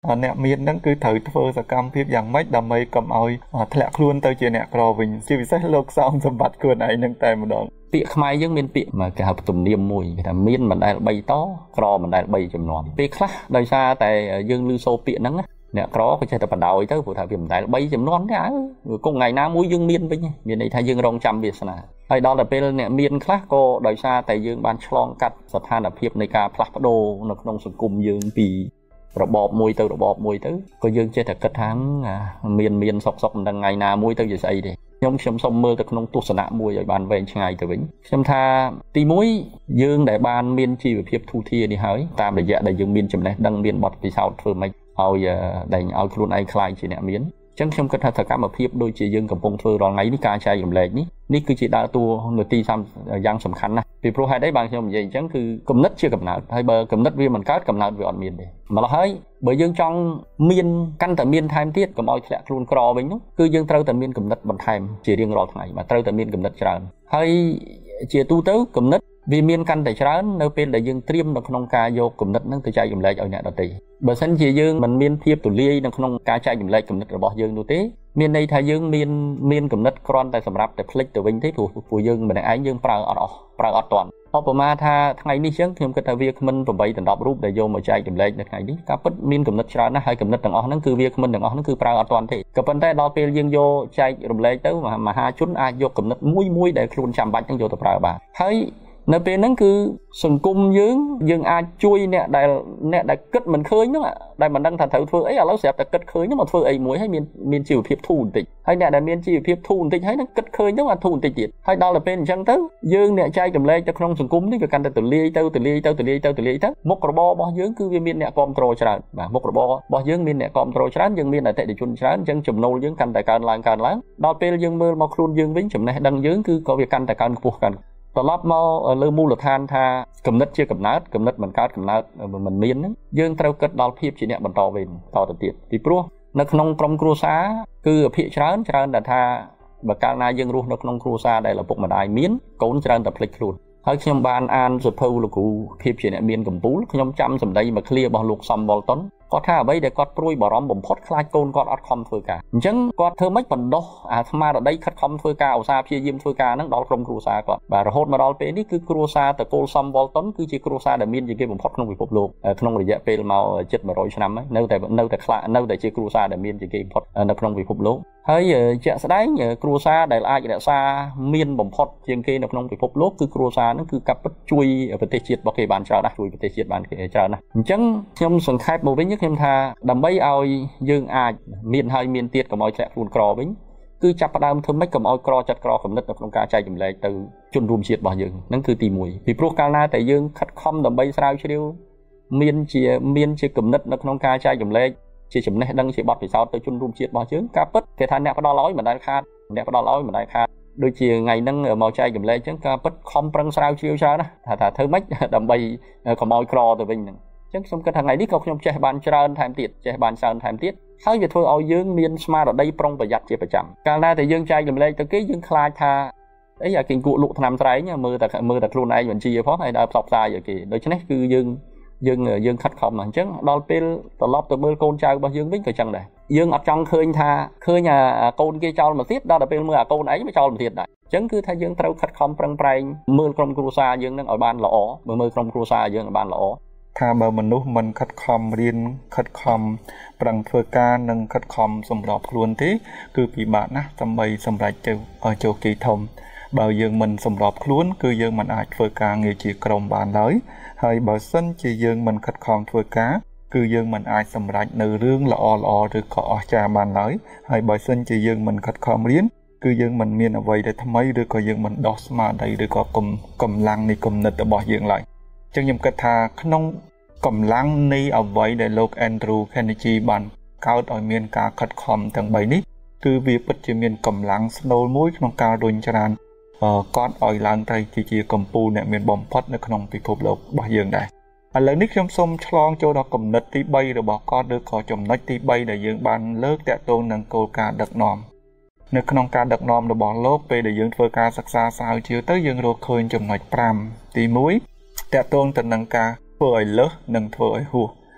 nẹt miên nâng cứ thử phơ sa cam phép dạng mấy đam mê cầm oi thẹn luôn tới chuyện nẹt cò mình chỉ vì sách lục xong sầm bát cửa này nâng tay một đoạn Pịa khai dương miên pịa mà cái hợp tùm niêm mùi cái miên mình đây bay to cò mình đây bay chùm nón pịa khác đời xa tại dương lưu sô pịa nắng nè có cái chơi tập bản đầu tới phụ thảo viêm tại bay chùm nón thế cùng ngày nào mũi dương miên với nhỉ miền này thay dương rong trăm việt nè hay đó là bên nè miên khác cô đời xa tại dương ban chlong cắt sạt than là phiệpในការផ្លាស់ប្ដូរនៅក្នុងសង្គមយើងពីរបបមួយទៅរបបមួយទៅក៏យើងចេះតែគិតថាមានសុកមិនដឹងថ្ងៃណាមួយទៅជាស្អីទេខ្ញុំសូមមើលទៅក្នុងទស្សនៈមួយឲ្យបានវែងឆ្ងាយទៅវិញខ្ញុំថាទី1យើងដែលបានមានជីវភាពធូរធារនេះហើយតាមរយៈដែលយើងមានចំណេះដឹងមានបទពិសោធន៍ធ្វើម៉េចឲ្យខ្លួនឯងខ្លាយជាអ្នកមានចឹងខ្ញុំគិតថាសកម្មភាពដូចជាយើងកំពុងធ្វើរាល់ថ្ងៃនេះការចែករំលែកនេះគឺជាដើរតួនាទីយ៉ាងសំខាន់ណាស់ពីព្រោះហេតុអីបានខ្ញុំនិយាយអញ្ចឹងគឺគំនិតជាកំណើតហើយបើគំនិតវាមិនកើតកំណើតវាអត់មានទេម្ល៉េះហើយបើយើងចង់មានកាន់តែមានថែមទៀតកុំឲ្យធ្លាក់ខ្លួនក្រវិញនោះគឺយើងត្រូវតែមានគំនិតបន្ថែមជារៀងរាល់ថ្ងៃបាទត្រូវតែមានគំនិតច្រើនហើយជាទូទៅគំនិតវាមានកាន់តែច្រើននៅពេលដែលយើងត្រៀមនៅក្នុងការយកគំនិតហ្នឹងទៅចែករំលែកឲ្យអ្នកដទៃបើសិនជាយើងមិនមានភាពទូលាយនៅក្នុងការចែករំលែកគំនិតរបស់យើងនោះទេមានន័យថាយើងមានគំនិតគ្រាន់តែសម្រាប់តែផ្លិចទៅវិញទេព្រោះយើងម្នាក់ឯងយើងប្រើអត់ទាន់ឧបមាថាថ្ងៃនេះចឹងខ្ញុំគិតថាវាគ្មិន8ដល់10រូបដែលយកមកចែករំលែកនៅថ្ងៃនេះការពិតមានគំនិតច្រើនណាស់ហើយគំនិតទាំងអស់ហ្នឹងគឺវាគ្មិនទាំងអស់ហ្នឹងគឺប្រើអត់ទាន់ទេក៏ប៉ុន្តែដល់ពេលយើងយកចែករំលែកទៅមហាជនអាចយកគំនិតមួយដែលខ្លួនចាំបាច់ហ្នឹងយកទៅប្រើបានហើយនៅពេលហ្នឹងគឺសង្គមយើងអាចជួយអ្នកដែលគិតមិនឃើញហ្នឹងដែលមិនដឹងថាត្រូវធ្វើអីឥឡូវស្រាប់តែគិតឃើញហ្នឹងមកធ្វើអីមួយហើយមានជីវភាពធូរបន្តិចហើយអ្នកដែលមានជីវភាពធូរបន្តិចហើយនឹងគិតឃើញហ្នឹងអាធូរបន្តិចទៀតហើយដល់ទៅពេលអញ្ចឹងទៅយើងអ្នកចែករំលែកទៅក្នុងសង្គមនេះវាកាន់តែទូលាយទៅមុខរបររបស់យើងគឺវាមានអ្នកគ្រប់គ្រងច្រើនបាទមុខរបររបស់យើងមានអ្នកគ្រប់គ្រងច្រើនយើងមានអតិថិជនច្រើនអញ្ចឹងចំណូលយើងកាន់តែកើនឡើងដល់ពេលយើងមើលមកខ្លួនយើងវិញចំណេះដឹងយើងគឺក៏វាកាន់តែកើនខ្ពស់ត្រឡប់មកលើមូលដ្ឋានថាគំនិតជាកំណើតគំនិតមិនកើតកំណើតមិនមានហ្នឹងយើងត្រូវគិតដល់ភាពជាអ្នកបន្តវេនតទៅទៀតពីព្រោះនៅក្នុងក្រុមគ្រួសារគឺអភិច្រើនដែលថាបើកាលណាយើងរស់នៅក្នុងគ្រួសារដែលឪពុកម្ដាយមានកូនច្រើនតែភ្លេចខ្លួនហើយខ្ញុំបានអានសៀវភៅលោកគ្រូភាពជាអ្នកមានកម្ពូលខ្ញុំចាំសម្ដីមួយឃ្លារបស់លោកសំវ៉លតុនគាត់ថាអ្វីដែលគាត់ព្រួយបារម្ភបំផុតខ្លាចកូនគាត់អត់ខំធ្វើការអញ្ចឹងគាត់ធ្វើម៉េចបណ្ដោះអាស្មារតីខិតខំធ្វើការឧស្សាហ៍ព្យាយាមធ្វើការហ្នឹងដល់ក្រុមគ្រួសារគាត់បាទរហូតមកដល់ពេលនេះគឺគ្រួសារតកូលសំវ៉លតុនគឺជាគ្រួសារដែលមានជាងគេបំផុតក្នុងពិភពលោកក្នុងរយៈពេលមកជិត100ឆ្នាំហើយនៅតែជាគ្រួសារដែលមានជាងគេបំផុតនៅក្នុងពិភពលោកហើយជាក់ស្ដែងគ្រួសារដែលអាចរក្សាមានបំផុតជាងគេនៅក្នុងពិភពលោកគឺគ្រួសារហ្នឹងគឺកាប់ពិតជួយប្រទេសជាតិរបស់គេបានច្រើនណាស់ជួយប្រទេសជាតិបានច្រើនណាស់អញ្ចឹងខ្ញុំសង្ខេបមកវិញខ្ញុំថាដើម្បីឲ្យយើងអាចមានទៀតកុំឲ្យធ្លាក់ខ្លួនក្រវិញគឺចាប់ផ្ដើមធ្វើម៉េចកុំឲ្យក្រចិត្តក្រគំនិតនៅក្នុងការចែករំលែកទៅជនរួមជាតិរបស់យើងហ្នឹងគឺទី1ពីព្រោះកាលណាតែយើងខិតខំដើម្បីស្រាវជ្រាវមានជាគំនិតនៅក្នុងការចែករំលែកជាចំណេះដឹងជាបទពិសោធន៍ទៅជនរួមជាតិរបស់យើងការពិតគេថាអ្នកផ្ដល់ឲ្យមិនដែលខាតដូចជាថ្ងៃហ្នឹងមកចែករំលែកអញ្ចឹងការពិតខំប្រឹងស្រាវជ្រាវច្រើនណាថាធ្វើម៉េចដើម្បីកុំឲ្យក្រទៅវិញហ្នឹងអញ្ចឹងខ្ញុំគិតថាថ្ងៃនេះក៏ខ្ញុំចេះបានច្រើនថែមទៀតហើយវាធ្វើឲ្យយើងមានស្មារតីប្រុងប្រយ័ត្នជាប្រចាំកាលណាតែយើងចែករំលែកទៅគេយើងខ្លាចថាអីអាគេគក់លក់ថ្នាំស្រែងមើលតែខ្លួនឯងបញ្ជាផងហើយដល់ផ្សព្វផ្សាយឲ្យគេដូច្នេះគឺយើងខិតខំអញ្ចឹងដល់ពេលត្រឡប់ទៅមើលកូនចៅរបស់យើងវិញក៏ចឹងដែរយើងអត់ចង់ឃើញអាកូនគេចោលមកទៀតដល់ពេលមើលអាកូនឯងមកចោលមកទៀតដែរអញ្ចឹងគឺថាយើងត្រូវខិតខំប្រឹងប្រែងមើលក្រុមគ្រួសារយើងនឹងឲ្យបានល្អមើលក្រុមគ្រួសារយើងឲ្យបានល្អថាបើមនុស្សមិនខិតខំរៀនខិតខំប្រឹងធ្វើការនិងខិតខំសម្របខ្លួនទេគឺពិបាកណាស់ដើម្បីសម្រេចទៅឲ្យជោគជ័យធំបើយើងមិនសម្របខ្លួនគឺយើងមិនអាចធ្វើការងារជាក្រុមបានឡើយហើយបើសិនជាយើងមិនខិតខំធ្វើការគឺយើងមិនអាចសម្រេចនៅរឿងល្អឬក៏អស្ចារ្យបានឡើយហើយបើសិនជាយើងមិនខិតខំរៀនគឺយើងមិនមានអ្វីដែលថ្មីឬក៏យើងមិនដោះស្មារតីឬក៏កម្លាំងនៃគំនិតរបស់យើងឡើយអញ្ចឹងខ្ញុំគិតថាក្នុងកម្លាំងនៃអ្វីដែលលោក Andrew Carnegie បានកើតឲ្យមានការខិតខំទាំង3នេះគឺវាពិតជាមានកម្លាំងស្នូលមួយក្នុងការរុញច្រានគាត់ឲ្យឡើងទៅជាកម្ពុជាអ្នកមានបំផុតនៅក្នុងពិភពលោករបស់យើងដែរឥឡូវនេះខ្ញុំសូមឆ្លងចូលដល់គំនិតទី3របស់គាត់ឬក៏ចំណុចទី3ដែលយើងបានលើកតាក់ទងនឹងគោលការណ៍ដឹកនាំនៅក្នុងការដឹកនាំរបស់លោកពេលដែលយើងធ្វើការសិក្សាស្រាវជ្រាវទៅយើងរកឃើញចំណុច5ទី1តាក់ទងទៅនឹងការធ្វើឲ្យលើសនិងធ្វើឲ្យហួស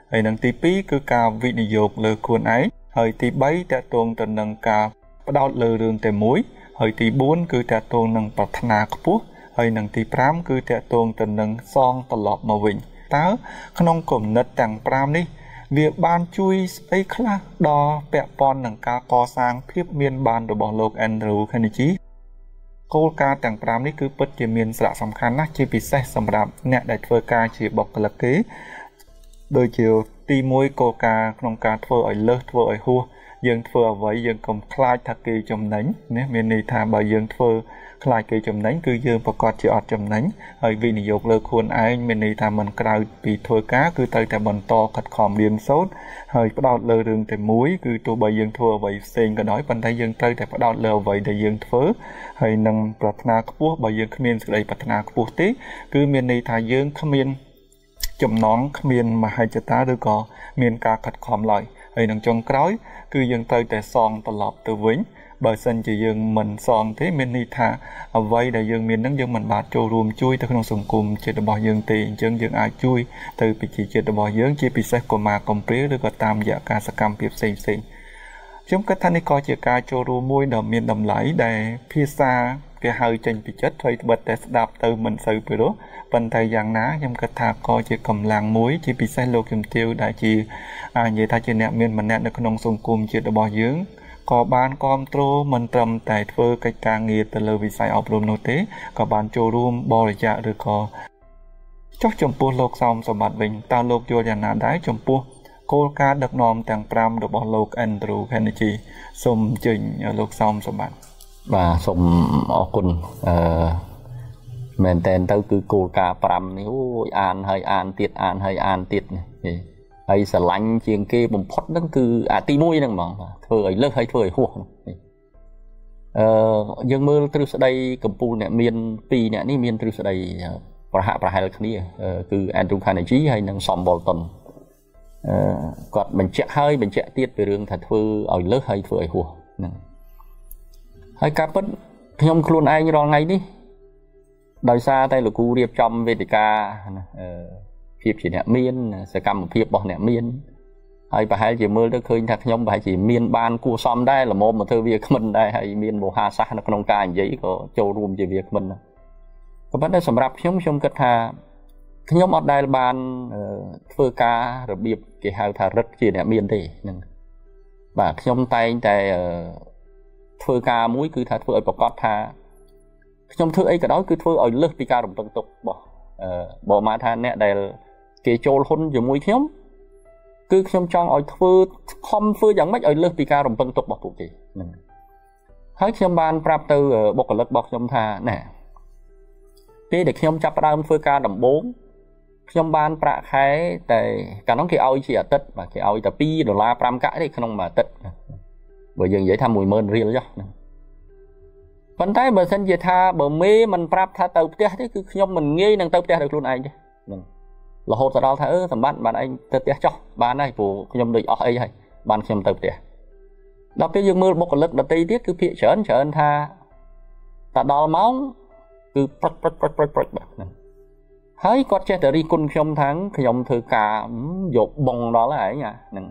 ហើយនឹងទី2គឺការវិនិយោគលើខ្លួនឯងហើយទី3តកតងទៅនឹងការផ្ដោតលើរឿងតែមួយហើយទី4គឺតកតងនឹងប្រាថ្នាខ្ពស់ហើយនឹងទី5គឺតកតងទៅនឹងសងត្រឡប់មកវិញតើក្នុងគំនិតទាំង5នេះវាបានជួយស្អីខ្លះដល់ពាក់ព័ន្ធនឹងការកសាងភាពមានបានរបស់លោក Andrew Carnegie គោលការណ៍ទាំង5នេះគឺពិតជាមានសារៈសំខាន់ណាស់ជាពិសេសសម្រាប់អ្នកដែលធ្វើការជាបុគ្គលិកគេដូចជាទី1គោលការណ៍ក្នុងការធ្វើឲ្យលើសធ្វើឲ្យហួសយើងធ្វើអ្វីយើងកុំខ្លាចថាគេចំណេញណាមានន័យថាបើយើងធ្វើខ្លាចគេចំណេញគឺយើងប្រកាសជាអត់ចំណេញហើយវិនិយោគលើខ្លួនឯងមានន័យថាមិនក្រៅពីធ្វើការគឺត្រូវតែបន្តខិតខំរៀនសូត្រហើយផ្ដោតលើរឿងតែមួយគឺទោះបីយើងធ្វើអ្វីផ្សេងក៏ដោយប៉ុន្តែយើងត្រូវតែផ្ដោតលើអ្វីដែលយើងធ្វើហើយនឹងប្រាថ្នាខ្ពស់បើយើងគ្មានសេចក្តីប្រាថ្នាខ្ពស់ទេគឺមានន័យថាយើងគ្មានចំណងគ្មានមហិច្ឆតាឬក៏មានការខិតខំឡើយហើយនឹងចុងក្រោយគឺយើងត្រូវតែសងត្រឡប់ទៅវិញបើសិនជាយើងមិនសងទេមានន័យថាអ្វីដែលយើងមាននឹងយើងមិនបានចូលរួមជួយទៅក្នុងសង្គមជាតិរបស់យើងទេអញ្ចឹងយើងអាចជួយទៅប្រជាជាតិរបស់យើងជាពិសេសកុមារកំព្រាឬក៏តាមរយៈការសកម្មភាពផ្សេងៗខ្ញុំគិតថានេះក៏ជាការចូលរួមមួយដ៏មានតម្លៃដែលភាសាគេហៅចេញពីចិត្តហើយត្បិតតែស្ដាប់ទៅមិនសូវពីរោះប៉ុន្តែយ៉ាងណាខ្ញុំគិតថាក៏ជាកម្លាំងមួយជាពិសេសលោកជំទាវដែលជានិយាយថាជាអ្នកមានម្នាក់នៅក្នុងសង្គមជាតិរបស់យើងក៏បានគ្រប់គ្រងមិនត្រឹមតែធ្វើកិច្ចការងារទៅលើវិស័យអប់រំនោះទេក៏បានចូលរួមបរិច្ចាគឬក៏ចុះចំពោះលោកសោមសម្បត្តិវិញតើលោកយល់យ៉ាងណាដែរចំពោះគោលការណ៍ដឹកនាំទាំង5របស់លោក Andrew Carnegie សូមអញ្ជើញលោកសោមសម្បត្តិបាទសូមអរគុណមែនតើទៅគឺគោលការណ៍5នេះអូយអានហើយអានទៀតអានហើយអានទៀតហើយស្រឡាញ់ជាងគេបំផុតហ្នឹងគឺអាទី1ហ្នឹងហ្មងធ្វើឲ្យលើសហើយធ្វើឲ្យហួសយើងមើលទ្រឹស្ដីកម្ពុជាអ្នកមាន2អ្នកនេះមានទ្រឹស្ដីប្រហាក់ប្រហែលគ្នាគឺ Andrew Carnegie ហើយនិង Sam Walton គាត់បញ្ជាក់ទៀតពីរឿងថាធ្វើឲ្យលើសហើយធ្វើឲ្យហួសហ្នឹងហើយការពិតខ្ញុំខ្លួនឯងរាល់ថ្ងៃនេះដោយសារតែលោកគ្រូរៀបចំវេទិកាភាពជាអ្នកមានសកម្មភាពរបស់អ្នកមានហើយប្រហែលជាមើលទៅឃើញថាខ្ញុំប្រហែលជាមានបានគួរសមដែរល្មមមកធ្វើវាគ្មិនដែរហើយមានមហាសាសនៅក្នុងការនិយាយក៏ចូលរួមជាវាគ្មិនក៏ប៉ុន្តែសម្រាប់ខ្ញុំគិតថាខ្ញុំអត់ដែលបានធ្វើការរបៀបគេហៅថារឹតជាអ្នកមានទេហ្នឹងបាទខ្ញុំតែងតែធ្វើការមួយគឺថាធ្វើឲ្យប្រកាសថាខ្ញុំធ្វើអីក៏ដោយគឺធ្វើឲ្យលើសពីការរំពឹងទុករបស់បើមកថាអ្នកដែលគេចូលហ៊ុនជាមួយខ្ញុំគឺខ្ញុំចង់ឲ្យខំធ្វើយ៉ាងម៉េចឲ្យលើសពីការរំពឹងទុករបស់ពួកគេហ្នឹងហើយខ្ញុំបានប្រាប់ទៅបុគ្គលិករបស់ខ្ញុំថាណែពេលដែលខ្ញុំចាប់ផ្ដើមធ្វើការដំបូងខ្ញុំបានប្រាក់ខែតែកាលនោះគេឲ្យជាអាទិត្យបាទគេឲ្យតែ$2 5កាក់ទេក្នុងមួយអាទិត្យបើយើងនិយាយថា10000រៀលចុះប៉ុន្តែបើសិនជាថាបើមេមិនប្រាប់ថាទៅផ្ទះទេគឺខ្ញុំមិនងាយនឹងទៅផ្ទះដោយខ្លួនឯងទេហ្នឹងរហូតទៅដល់ថាសម្បត្តិបានឯងទៅផ្ទះចុះបានហើយព្រោះខ្ញុំដូចអស់អីហើយបានខ្ញុំទៅផ្ទះដល់ពេលយើងមើលបុគ្គលិកដទៃទៀតគឺភាគច្រើនថាតែដល់ម៉ោងគឺព្រឹកបាទហ្នឹងហើយគាត់ចេះតែរីគុណខ្ញុំថាខ្ញុំធ្វើការយកបងដល់ហើយឯងហ្នឹង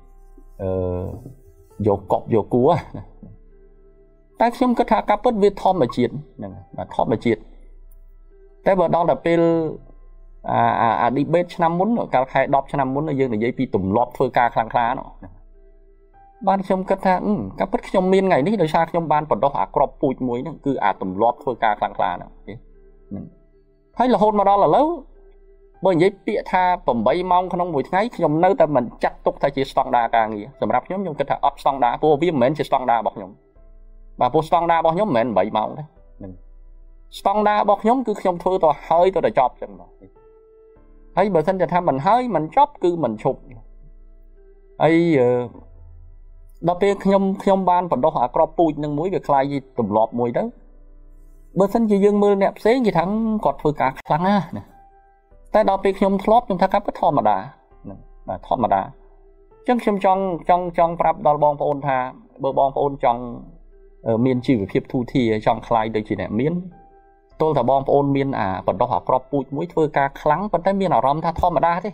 យកកប់យកគួរតែខ្ញុំគិតថាការពិតវាធម្មជាតិហ្នឹងបាទធម្មជាតិតែបើដល់តែពេលអា debate ឆ្នាំមុនកាលខែ10ឆ្នាំមុនយើងនិយាយពីទម្លាប់ធ្វើការខ្លាំងក្លានោះបានខ្ញុំគិតថាការពិតខ្ញុំមានថ្ងៃនេះដោយសារខ្ញុំបានបណ្ដុះអាក្របពូជមួយហ្នឹងគឺអាទម្លាប់ធ្វើការខ្លាំងក្លាហ្នឹងហើយរហូតមកដល់ឥឡូវបើនិយាយពាក្យថា8ម៉ោងក្នុងមួយថ្ងៃខ្ញុំនៅតែមិនចាត់ទុកថាជាស្តង់ដារការងារសម្រាប់ខ្ញុំគិតថាអត់ស្តង់ដារព្រោះវាមិនមែនជាស្តង់ដាររបស់ខ្ញុំបាទព្រោះស្តង់ដាររបស់ខ្ញុំមិនមែន8ម៉ោងទេហ្នឹងស្តង់ដាររបស់ខ្ញុំគឺខ្ញុំធ្វើទៅហើយទៅតែចប់ចឹងបាទហើយបើសិនជាថាមិនហើយមិនចប់គឺមិនឈប់ហើយដល់ពេលខ្ញុំបានបណ្ដុះអាក្របពូជនឹងមួយវាคล้ายជាទម្លាប់មួយទៅបើសិនជាយើងមើលអ្នកផ្សេងគេថាគាត់ធ្វើការខ្លាំងណាស់តែដល់ពេលខ្ញុំធ្លាប់ខ្ញុំថាគាត់ធម្មតាហ្នឹងបាទធម្មតាអញ្ចឹងខ្ញុំចង់ប្រាប់ដល់បងប្អូនថាបើបងប្អូនចង់មានជីវភាពទូធាចង់คล้ายដូចជាអ្នកមានទោះតែបងប្អូនមានបណ្ដុះអាក្របពូជមួយធ្វើការខ្លាំងប៉ុន្តែមានអារម្មណ៍ថាធម្មតាទេ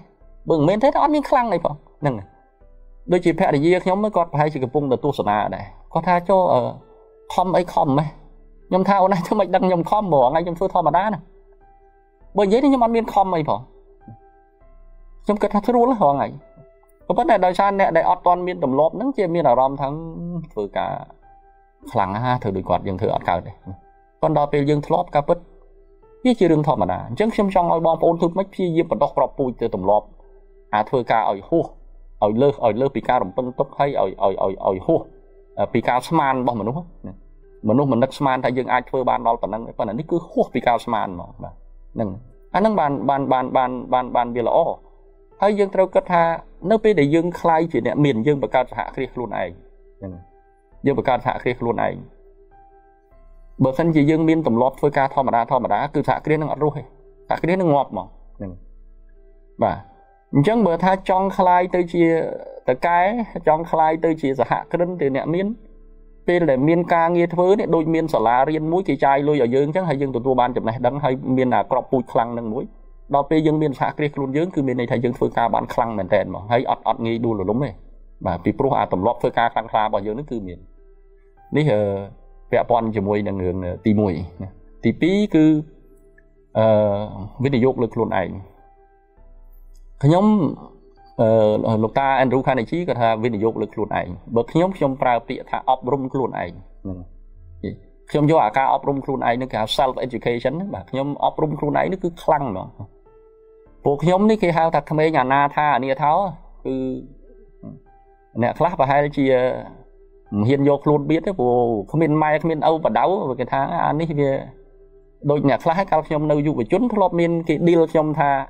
bừng men thế nó ăn miếng khăng này phải nâng đôi chị phe gì nhóm mới còn phải chỉ cái vùng là tu sửa này có tha cho ở com ấy com ấy nhom thao này cho mình đăng nhom com bỏ ngay trong phơi thò mà đá này bởi vậy thì nhom ăn miếng com ấy phải trong cái thắt rú là họ ngày có vấn đề đời san nè đại toàn miền tầm lốp nắng chia miền ở rom thắng vừa cả khẳng ha thử đuổi quạt dừng thử ở cào này còn đò về dừng lốp cả bứt biết chỉ đường thọ mà đã chẳng xem trong ngôi bom ôn thứ mấy phi diêm và đọc rọc bùi từ tầm lốp thưa cả ở hô ở lơ pika đồng phân tốc hay ở hô pika sman bom mà đúng không mình đất sman thay dừng ai thưa ban đo phần năng phần này cứ hô pika sman mà nâng anh nâng bàn bia lỗ hay dương trâu kết ha nếu bây để dương khai chỉ nè miền dương bậc cao hạ kia luôn này dương bậc cao hạ kia luôn này bậc thân chỉ dương miền tầm lót với ca thò mà đá cứ hạ kia nó ngọt rồi hạ kia nó ngọt mà và chẳng bậc tha trong khai tới chia tới cái trong khai tới chia hạ kia từ nè miền bên để miền ca nghe thứ này đôi miền sả lá riêng muối chỉ chai lôi ở dương chẳng hay dương tụi ban chụp này đắng hay miền nào crop pui khăng nâng muối đó bây giờ miền xã kia luôn dưỡng cứ miền này thấy dương phơi ca bán khăng mền tèn mà hay ọt nghi đu là đúng này mà vì pro tầm lót phơi ca khăng kha bao giờ nó cứ miền ní vẽ pon cho mùi năng lượng tì mùi tì pí cứ video lực luôn ảnh nhóm lục ta Andrew Khan này chỉ có tha video lực luôn ảnh bậc nhóm trong prao tiệt tha ấp rum luôn ảnh trong do ca ấp rum luôn ảnh nó cả self education mà nhóm ấp rum luôn ảnh nó cứ khăng mà buộc nhóm ní cái hao thật tham nhà na tha nia tháo cứ nè class và hai chị hiện vô luôn biết đấy bộ không biết mai không biết âu và đấu về cái tháng anh ấy về đôi nhà class cao nhóm nơi dụ về chốn flop miền cái deal trong tha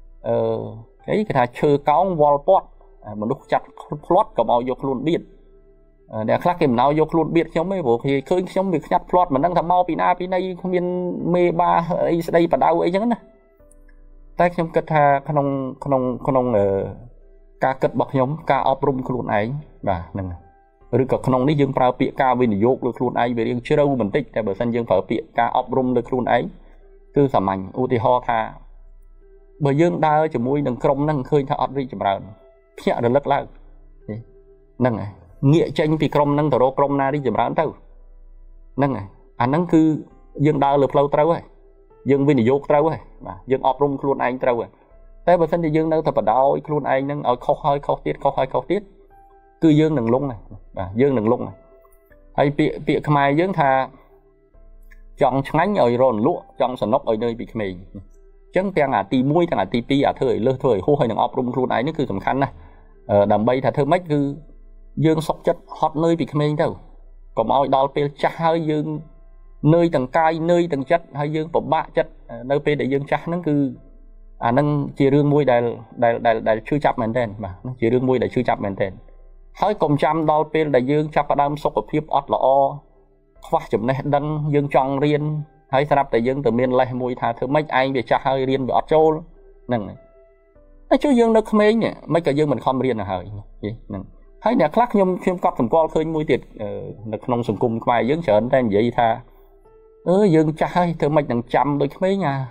cái thà chơi cáo wallpot mà lúc chặt plot cầm ao vô luôn biết để class cái nào vô luôn biết nhóm mấy bộ thì khơi nhóm việc chặt plot mà đang thầm mau pina này không biết mê ba ấy đây và đấu ấy chứ nè tại nhóm kết thà không ca kết bọc nhóm ca oprum luôn ấy và nè rồi cả không ní dương prao pịa ca về vô được luôn ấy về riêng chưa đâu mình tích tại bờ sân dương phở pịa ca oprum được luôn ấy cứ sầm ảnh uti ho tha bờ dương đa chỉ mũi đừng crom nâng khơi tha ọt đi chậm rãi nhẹ được lắc lại nâng này nghĩa tranh vì crom nâng thổ crom na đi chậm rãi đâu nâng này nâng cứ dương đa lực lâu trâu ấy dương về vô trâu ấy mà dương oprum luôn anh trâu ấy tại bờ sân thì dương đâu thật đau luôn anh nâng ở khâu tiết cứ dương đừng lung này dương đừng lung này hay bị khai dương thà chọn ngánh ở rồi lụa trong sân nóc ở nơi bị mì chẳng tiếng tì mũi thằng tì pi thời lơ thời hô hay đừng ấp rung luôn ấy nó cứ tầm khăn này đầm bay thà thơ mấy cứ dương sọc chất hot nơi bị mì đâu còn mọi đào pe cha hơi dương nơi tầng cay nơi tầng chất hay dương bọc bạ chất nơi pe để dương cha nó cứ nâng chia rương mũi đại chưa chập mền tên mà chia rương mũi đại chưa chập mền tên hơi cùng trăm đo pe đại dương chập ở đam sọc ở phía ọt là o khoa chụp này đăng dương tròn riêng hay sắp đại dương từ miền lại mùi thà thứ mấy anh về cha hơi riêng về ọt trâu nâng này chú dương được mấy nhỉ mấy cái dương mình không riêng là hơi nâng hay nè khác nhung phim cọp thầm co khơi mũi tiệt được nông sùng cung vài dương trở nên vậy tha dương cha hơi thứ mấy đằng trăm đôi mấy nha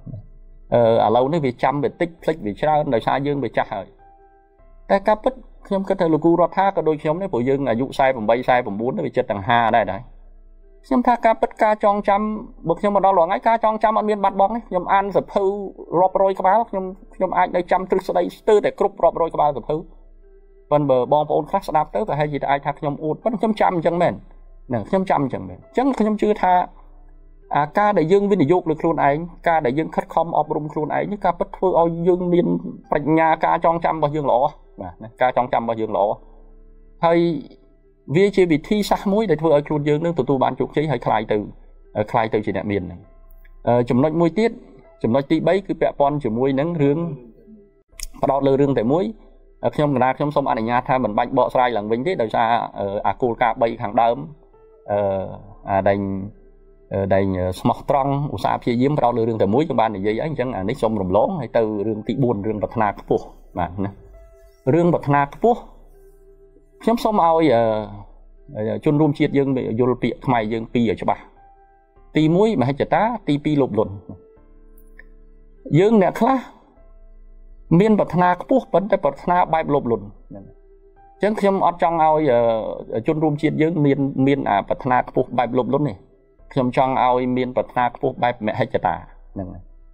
ở lâu nó bị trăm về tích tích bị sao đời xa dương về cha hơi cái cáp bích nhóm cái thời lục cu rót thác đôi nhóm đấy bộ dương là dụ sai vùng bay sai vùng bốn nó bị chết đằng hà đây đấy nhóm thác cáp bích ca trong trăm bực nhóm mà đó là ngay ca trong trăm ăn miên bát bóng ấy nhóm ăn sập hưu rót rồi các bác nhóm ai đây trăm từ đây từ để cướp rót rồi các bác sập hưu phần bờ bom ôn khác đáp tới và hay gì ai thác nhóm ôn vẫn nhóm trăm chẳng mền nè nhóm trăm chẳng mền chẳng nhóm chưa tha ca đại dương viên dục được luôn ấy ca đại dương khất khom ọp rum luôn ấy nhưng ca bất phương ao dương miên bạch nhà ca trong trăm bao dương lỗ ca trong trăm bao dương lỗ hay vì chỉ bị thi sát mũi để thưa luôn dương nước tụi bạn chụp chế hay khai từ chỉ đại miền này chấm nói mũi tiết chấm nói tí bấy cứ bẹ pon chấm mũi nắng rương bắt đầu lơ rương tại mũi trong người ta trong sông anh nhà tha mình bạch bọ sai lần vinh thế đời xa cô ca bay hàng đơm đành smart strong u sa phía diếm vào lương từ muối trong ban này dây ấy chẳng nít sông rồng lón hay từ rương tị buồn rương bậc na cấp mà rương bậc na cấp nhóm sông ao chôn rùm chiết dương bị vô bị mày dương pi ở cho bà tì muối mà hay chả tá tì pi lụp lụn dương nè khá miên bật na bút vấn đề bật na bài lộp lùn chẳngខ្ញុំអត់ចង់ឲ្យជនរួមជាតិយើងមានអាប្រាថ្នាខ្ពស់បែបលុបលុននេះខ្ញុំចង់ឲ្យមានប្រាថ្នាខ្ពស់បែបមហិច្ឆតាហ្នឹង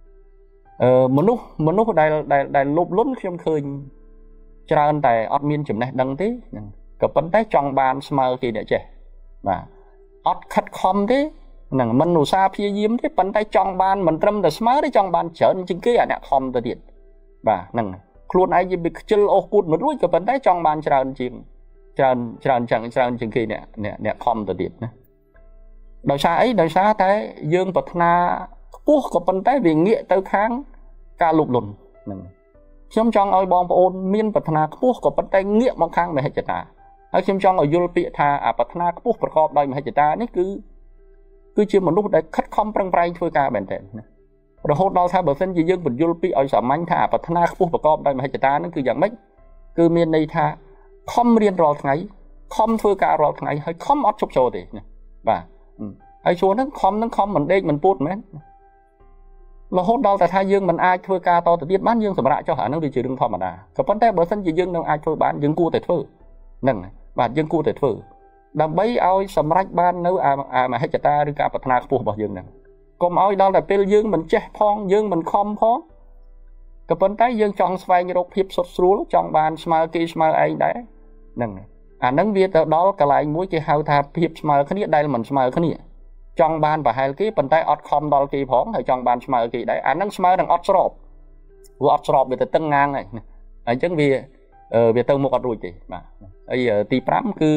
មនុស្សដែលលុបលុនខ្ញុំឃើញច្រើនតែអត់មានចំណេះដឹងទេហ្នឹងក៏ប៉ុន្តែចង់បានស្មើគេអ្នកចេះបាទអត់ខិតខំទេហ្នឹងមិនឧស្សាហ៍ព្យាយាមទេប៉ុន្តែចង់បានមិនត្រឹមតែស្មើទេចង់បានច្រើនជាងគេអាអ្នកខំទៅទៀតបាទហ្នឹងខ្លួនឯងវាខ្ជិលអូសពូតមិនរួចក៏ប៉ុន្តែចង់បានច្រើនជាងច្រើនជាងគេអ្នកខំទៅទៀតណាដោយសារអីដោយសារតែយើងប្រាថ្នាខ្ពស់ក៏ប៉ុន្តែវាងាកទៅខាងការលុបលុនហ្នឹងខ្ញុំចង់ឲ្យបងប្អូនមានប្រាថ្នាខ្ពស់ក៏ប៉ុន្តែងាកមកខាងមហិច្ឆតាហើយខ្ញុំចង់ឲ្យយល់ពាក្យថាអាប្រាថ្នាខ្ពស់ប្រកបដោយមហិច្ឆតានេះគឺជាមនុស្សដែលខិតខំប្រឹងប្រែងធ្វើការមែនទែនណារហូតដល់ថាបើសិនជាយើងបញ្យល់ពីឲ្យសាមញ្ញថាប្រាថ្នាខ្ពស់ប្រកបដោយមហិច្ឆតាហ្នឹងគឺយ៉ាងម៉េចគឺមានន័យថាខំរៀនរាល់ថ្ងៃខំធ្វើការរាល់ថ្ងៃហើយខំអត់ឈប់ចូលទេណាបាទហើយជួនហ្នឹងខំមិនដេកមិនពូតមែនរហូតដល់តែថាយើងមិនអាចធ្វើការតទៅទៀតបានយើងសម្រាប់ចុះអាហ្នឹងវាជារឿងធម្មតាក៏ប៉ុន្តែបើសិនជាយើងនឹងអាចធ្វើបានយើងគួរតែធ្វើហ្នឹងបាទយើងគួរតែធ្វើដើម្បីឲ្យសម្រេចបាននៅអាមហិច្ឆតាឬការប្រាថ្នាខ្ពស់របស់យើងហ្នឹងកុំឲ្យដល់តែពេលយើងមិនចេះផងយើងមិនខំផងក៏ប៉ុន្តែយើងចង់ស្វែងរកភាពសុទ្ធស្រួលចង់បានស្មើគេស្មើឯងដែរហ្នឹងអាហ្នឹងវាទៅដល់កន្លែងមួយគេហៅថាភាពស្មើគ្នាដែលមិនស្មើគ្នាចង់បានប្រហែលគេប៉ុន្តែអត់ខំដល់គេផងហើយចង់បានស្មើគេដែរអាហ្នឹងស្មើនឹងអត់ស្របព្រោះអត់ស្របវាទៅតឹងងាងហើយអញ្ចឹងវាទៅមុខអត់រួចទេបាទហើយទី5គឺ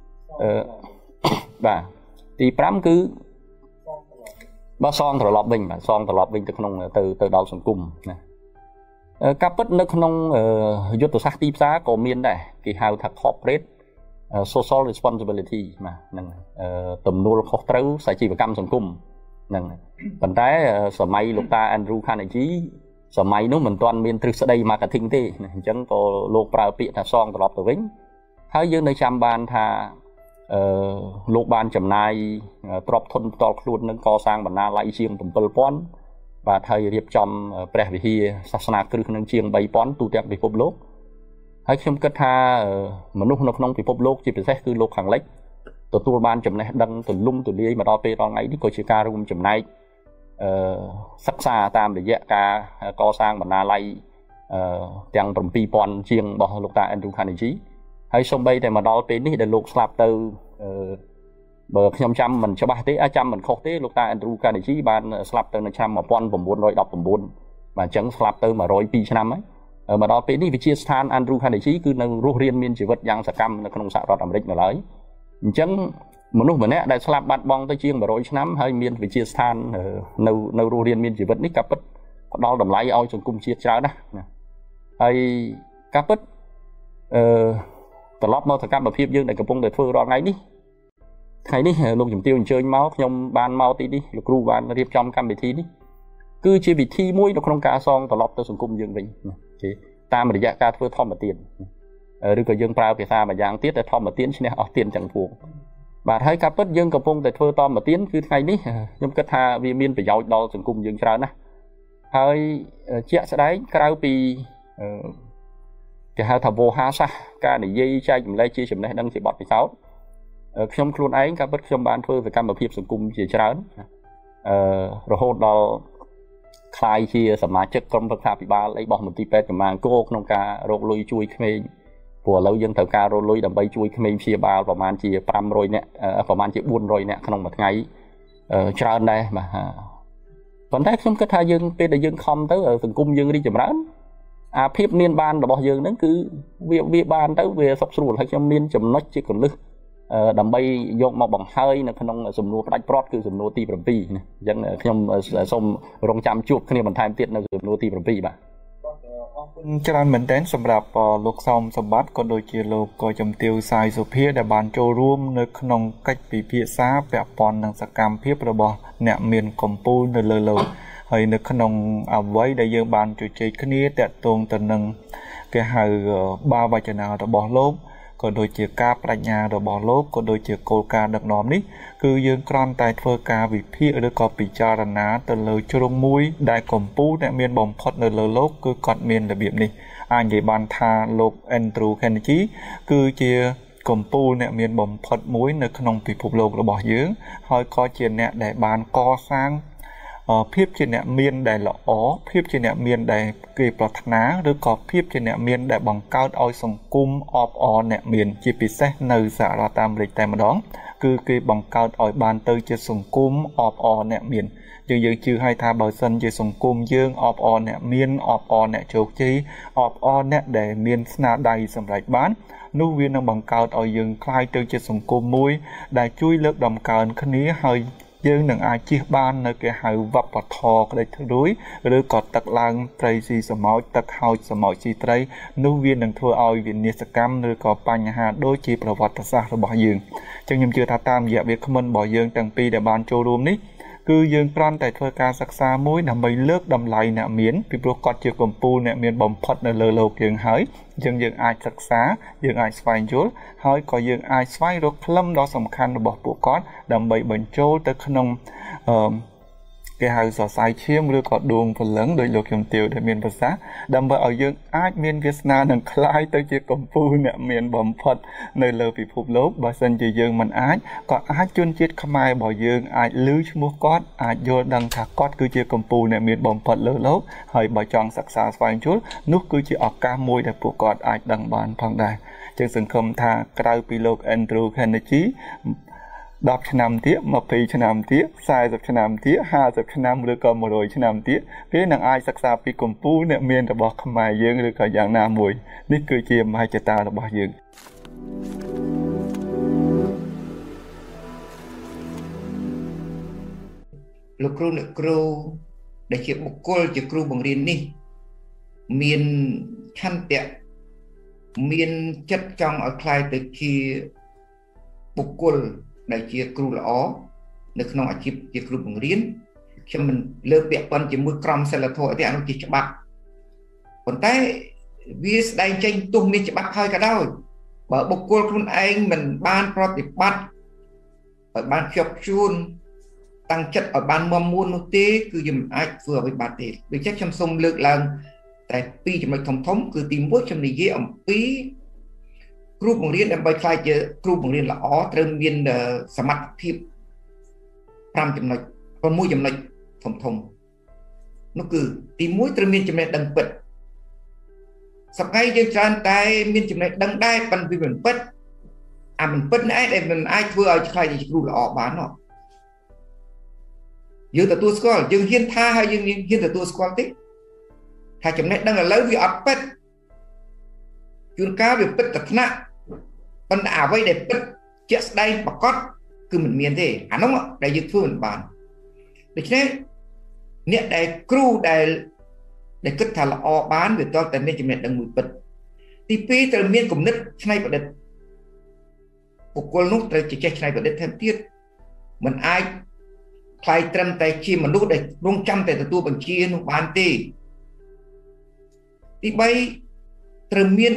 បាទទី5គឺបើសងត្រឡប់វិញបាទសងត្រឡប់វិញទៅក្នុងទៅដល់សង្គមណាការពិតនៅក្នុងយុទ្ធសាស្ត្រទីផ្សារក៏មានដែរគេហៅថា corporate social responsibility បាទហ្នឹងទំនួលខុសត្រូវសាជីវកម្មសង្គមហ្នឹងប៉ុន្តែសម័យលោកតា Andrew Carnegie សម័យនោះមិនទាន់មានទ្រឹស្ដី marketing ទេអញ្ចឹងក៏លោកប្រើពាក្យថាសងត្រឡប់ទៅវិញហើយយើងនៅចាំបានថាលោកបានចំណាយទ្រព្យធនផ្ទាល់ខ្លួននឹងកសាងបណ្ណាល័យជាង 7,000 បាទហើយរៀបចំព្រះវិហារសាសនាគ្រឹះនឹងជាង 3,000 ទូទាំងពិភពលោកហើយខ្ញុំគិតថាមនុស្សនៅក្នុងពិភពលោកជាពិសេសគឺលោកខាងលិចទទួលបានចំណេះដឹងទូលំទូលាយមកដល់ពេលដល់ថ្ងៃនេះក៏ជាការរួមចំណែកសិក្សាតាមរយៈការកសាងបណ្ណាល័យទាំង 7,000 ជាងរបស់លោកតា Andrew Carnegie ហើយសូម្បីតែមកដល់ពេលនេះដែលលោកស្លាប់ទៅបើខ្ញុំចាំមិនច្បាស់ទេចាំមិនខុសទេលោកតា Andrew Carnegie បានស្លាប់ទៅនៅឆ្នាំ 1919 បាទអញ្ចឹងស្លាប់ទៅ102 ឆ្នាំហើយមកដល់ពេលនេះវិទ្យាស្ថាន Andrew Carnegie គឺនៅរស់រានមានជីវិតយ៉ាងសកម្មនៅក្នុងសហរដ្ឋអាមេរិកនៅឡើយអញ្ចឹងមនុស្សម្នាក់ដែលស្លាប់បាត់បង់ទៅជាង100ឆ្នាំហើយមានវិទ្យាស្ថាននៅរស់រានមានជីវិតនេះក៏ពិតផ្ដល់តម្លៃឲ្យសង្គមជាតិច្រើនណាស់ហើយក៏ពិតត្រឡប់មកសកម្មភាពយើងដែលកំពុងតែធ្វើរាល់ថ្ងៃនេះលោកជំទាវអញ្ជើញមកខ្ញុំបានមកទីនេះលោកគ្រូបានរៀបចំកម្មវិធីនេះគឺជាវិធីមួយនៅក្នុងការសងត្រឡប់ទៅសង្គមយើងវិញតាមរយៈការធ្វើធម្មទានឬក៏យើងប្រើភាសាមួយយ៉ាងទៀតតែធម្មទានឈ្នះអស់ទានទាំងពួងបាទហើយការពិតយើងកំពុងតែធ្វើធម្មទានគឺថ្ងៃនេះខ្ញុំគិតថាវាមានប្រយោជន៍ដល់សង្គមយើងច្រើនណាស់ហើយជាក់ស្ដែងក្រៅពីគេហៅថាវោហាសាសការនិយាយចែកម្លែកជាចំណេះដឹងជាបទពិសោធន៍ខ្ញុំខ្លួនឯងក៏ពិតខ្ញុំបានធ្វើសកម្មភាពសង្គមជាច្រើនរហូតដល់ខ្លាយជាសមាជិកក្រុមប្រឹក្សាភិបាលអីរបស់មន្ទីរពេទ្យកម្មាអង្គរក្នុងការរកលុយជួយក្មេងព្រោះឥឡូវយើងត្រូវការរកលុយដើម្បីជួយក្មេងព្យាបាលប្រហែលជា500នាក់ប្រហែលជា400នាក់ក្នុងមួយថ្ងៃច្រើនដែរបាទប៉ុន្តែខ្ញុំគិតថាយើងពេលដែលយើងខំទៅសង្គមយើងរីកចម្រើនអាភាពមានបានរបស់យើងហ្នឹងគឺវាបានទៅវាសុខស្រួលហើយខ្ញុំមានចំណុចជាកលឹះដើម្បីយកមកបង្ហើយនៅក្នុងសំណួរផ្ដាច់ប្រត់គឺសំណួរទី7ណាអញ្ចឹងខ្ញុំសូមរងចាំជួបគ្នាបន្ថែមទៀតនៅសំណួរទី7បាទអរគុណច្រើនមែនទែនសម្រាប់លោកសោមសម្បត្តិក៏ដូចជាលោកក៏ជំទាវសាយសុភាដែលបានចូលរួមនៅក្នុងកិច្ចពិភាក្សាពាក់ព័ន្ធនឹងសកម្មភាពរបស់អ្នកមានកម្ពុជានៅលើលោកហើយនៅក្នុងអ្វីដែលយើងបានជជែកគ្នាតាក់ទងទៅនឹងគេហៅបាវចនារបស់លោកក៏ដូចជាការប្រាជ្ញារបស់លោកក៏ដូចជាគោលការណ៍ដឹកនាំនេះគឺយើងគ្រាន់តែធ្វើការវិភាគឬក៏ពិចារណាទៅលើជ្រុងមួយដែលកម្ពុជាអ្នកមានបំផុតនៅលើលោកគឺគាត់មានរបៀបនេះអាចនិយាយបានថាលោក Andrew Carnegie គឺជាកម្ពុជាអ្នកមានបំផុតមួយនៅក្នុងពិភពលោករបស់យើងហើយក៏ជាអ្នកដែលបានកសាងភាពជាអ្នកមានដែលល្អភាពជាអ្នកមានដែលគេប្រាថ្នាឬក៏ភាពជាអ្នកមានដែលបង្កើតឲ្យសង្គមអបអរអ្នកមានជាពិសេសនៅសហរដ្ឋអាមេរិកតែម្ដងគឺគេបង្កើតឲ្យបានទៅជាសង្គមអបអរអ្នកមានយើងជឿឲ្យថាបើសិនជាសង្គមយើងអបអរអ្នកមានអបអរអ្នកជោគជ័យអបអរអ្នកដែលមានស្នាដៃសម្រេចបាននោះវានឹងបង្កើតឲ្យយើងคล้ายទៅជាសង្គមមួយដែលជួយលើកដំកើងគ្នាហើយយើងនឹងអាចជៀសបាននៅគេហៅវប្បធម៌ក្តីរួយឬក៏ទឹកឡើងត្រីស៊ីសមុទ្រទឹកហោចសមុទ្រស៊ីត្រីនោះវានឹងធ្វើឲ្យវិនាសកម្មឬក៏បញ្ហាដូចជាប្រវត្តិសាស្ត្ររបស់យើងអញ្ចឹងខ្ញុំជឿថាតាមរយៈវាគ្មិនរបស់យើងទាំងពីរដែលបានចូលរួមនេះគឺយើងគ្រាន់តែធ្វើការសិក្សាមួយដើម្បីលើកតម្លៃអ្នកមានពីព្រោះគាត់ជាកម្ពុជាអ្នកមានបំផុតនៅលើលោកយើងហើយយើងអាចសិក្សាយើងអាចស្វែងយល់ហើយក៏យើងអាចស្វែងរកខ្លឹមដ៏សំខាន់របស់ពួកគាត់ដើម្បីបញ្ចូលទៅក្នុងគេហៅសរសៃឈាមឬក៏ដួងព្រលឹងដោយលោកខ្ញុំទាវដែលមានប្រសាសន៍ដើម្បីឲ្យយើងអាចមានវាសនានឹងคล้ายទៅជាកម្ពុជាអ្នកមានបំផុតនៅលើពិភពលោកបើសិនជាយើងមិនអាចក៏អាចជនជាតិខ្មែររបស់យើងអាចឮឈ្មោះគាត់អាចយល់ដឹងថាគាត់គឺជាកម្ពុជាអ្នកមានបំផុតលើលោកហើយបើចង់សិក្សាស្វែងយល់នោះគឺជាឱកាសមួយដែលពួកគាត់អាចដឹងបានផងដែរចឹងសង្ឃឹមថាក្រៅពីលោក Andrew Carnegie 10 ឆ្នាំទៀត20 ឆ្នាំទៀត40 ឆ្នាំទៀត50 ឆ្នាំឬក៏100 ឆ្នាំទៀតគេនឹងអាចសិក្សាពីកម្ពុជាអ្នកមានរបស់ខ្មែរយើងឬក៏យ៉ាងណាមួយនេះគឺជាមហិច្ឆតារបស់យើងលោកគ្រូអ្នកគ្រូដែលជាបុគ្គលជាគ្រូបង្រៀននេះមានឆន្ទៈមានចិត្តចង់ឲ្យខ្លាយទៅជាបុគ្គលដែលជាគ្រូល្អនៅក្នុងអាជីពជាគ្រូបង្រៀនខ្ញុំមិនលើកពាក្យប៉ុនជាមួយក្រមសីលធម៌ទេអានោះជាច្បាប់ប៉ុន្តែវាស្ដែងចេញទោះមានច្បាប់ហើយក៏ដោយបើបុគ្គលខ្លួនឯងមិនបានប្រតិបត្តិឲ្យបានជាប់ជួនតាំងចិត្តឲ្យបានមាំមួននោះទេគឺយើងមិនអាចធ្វើអ្វីបានទេដូច្នេះខ្ញុំសូមលើកឡើងតែពីរចំណុចធំគឺទី1ខ្ញុំនិយាយអំពីគ្រូបង្រៀនដើម្បីខ្លាយជាគ្រូបង្រៀនល្អត្រូវមានសមត្ថភាព5ចំណុច6ចំណុចធំនោះគឺទី1ត្រូវមានចំណេះដឹងពិតសប្តាហ៍យើងច្រើនតែមានចំណេះដឹងដែរប៉ុន្តែវាមិនពិតអាមិនពិតនេះឯងដែលមិនអាចធ្វើឲ្យខ្លាយជាគ្រូល្អបាននោះយើងទទួលស្គាល់យើងហ៊ានថាហើយយើងហ៊ានទទួលស្គាល់ទេថាចំណេះដឹងឥឡូវវាអត់ពិតជួនកាលវាពិតតែថ្នាក់ប៉ុន្តែអ្វីដែលពិតជាក់ស្ដែងប្រកបគឺមិនមានទេអានោះដែលយើងធ្វើមិនបានដូច្នេះអ្នកដែលគ្រូដែលគិតថាល្អបានវាតតែមានចំណេះដឹងមួយពិតទី2ត្រូវមានគំនិតច្នៃប្រឌិតបុគ្គលនោះត្រូវចេះច្នៃប្រឌិតថែមទៀតមិនអាចខ្លាយត្រឹមតែជាមនុស្សដែលរងចាំតែទទួលបញ្ជានោះបានទេទី3ត្រូវមាន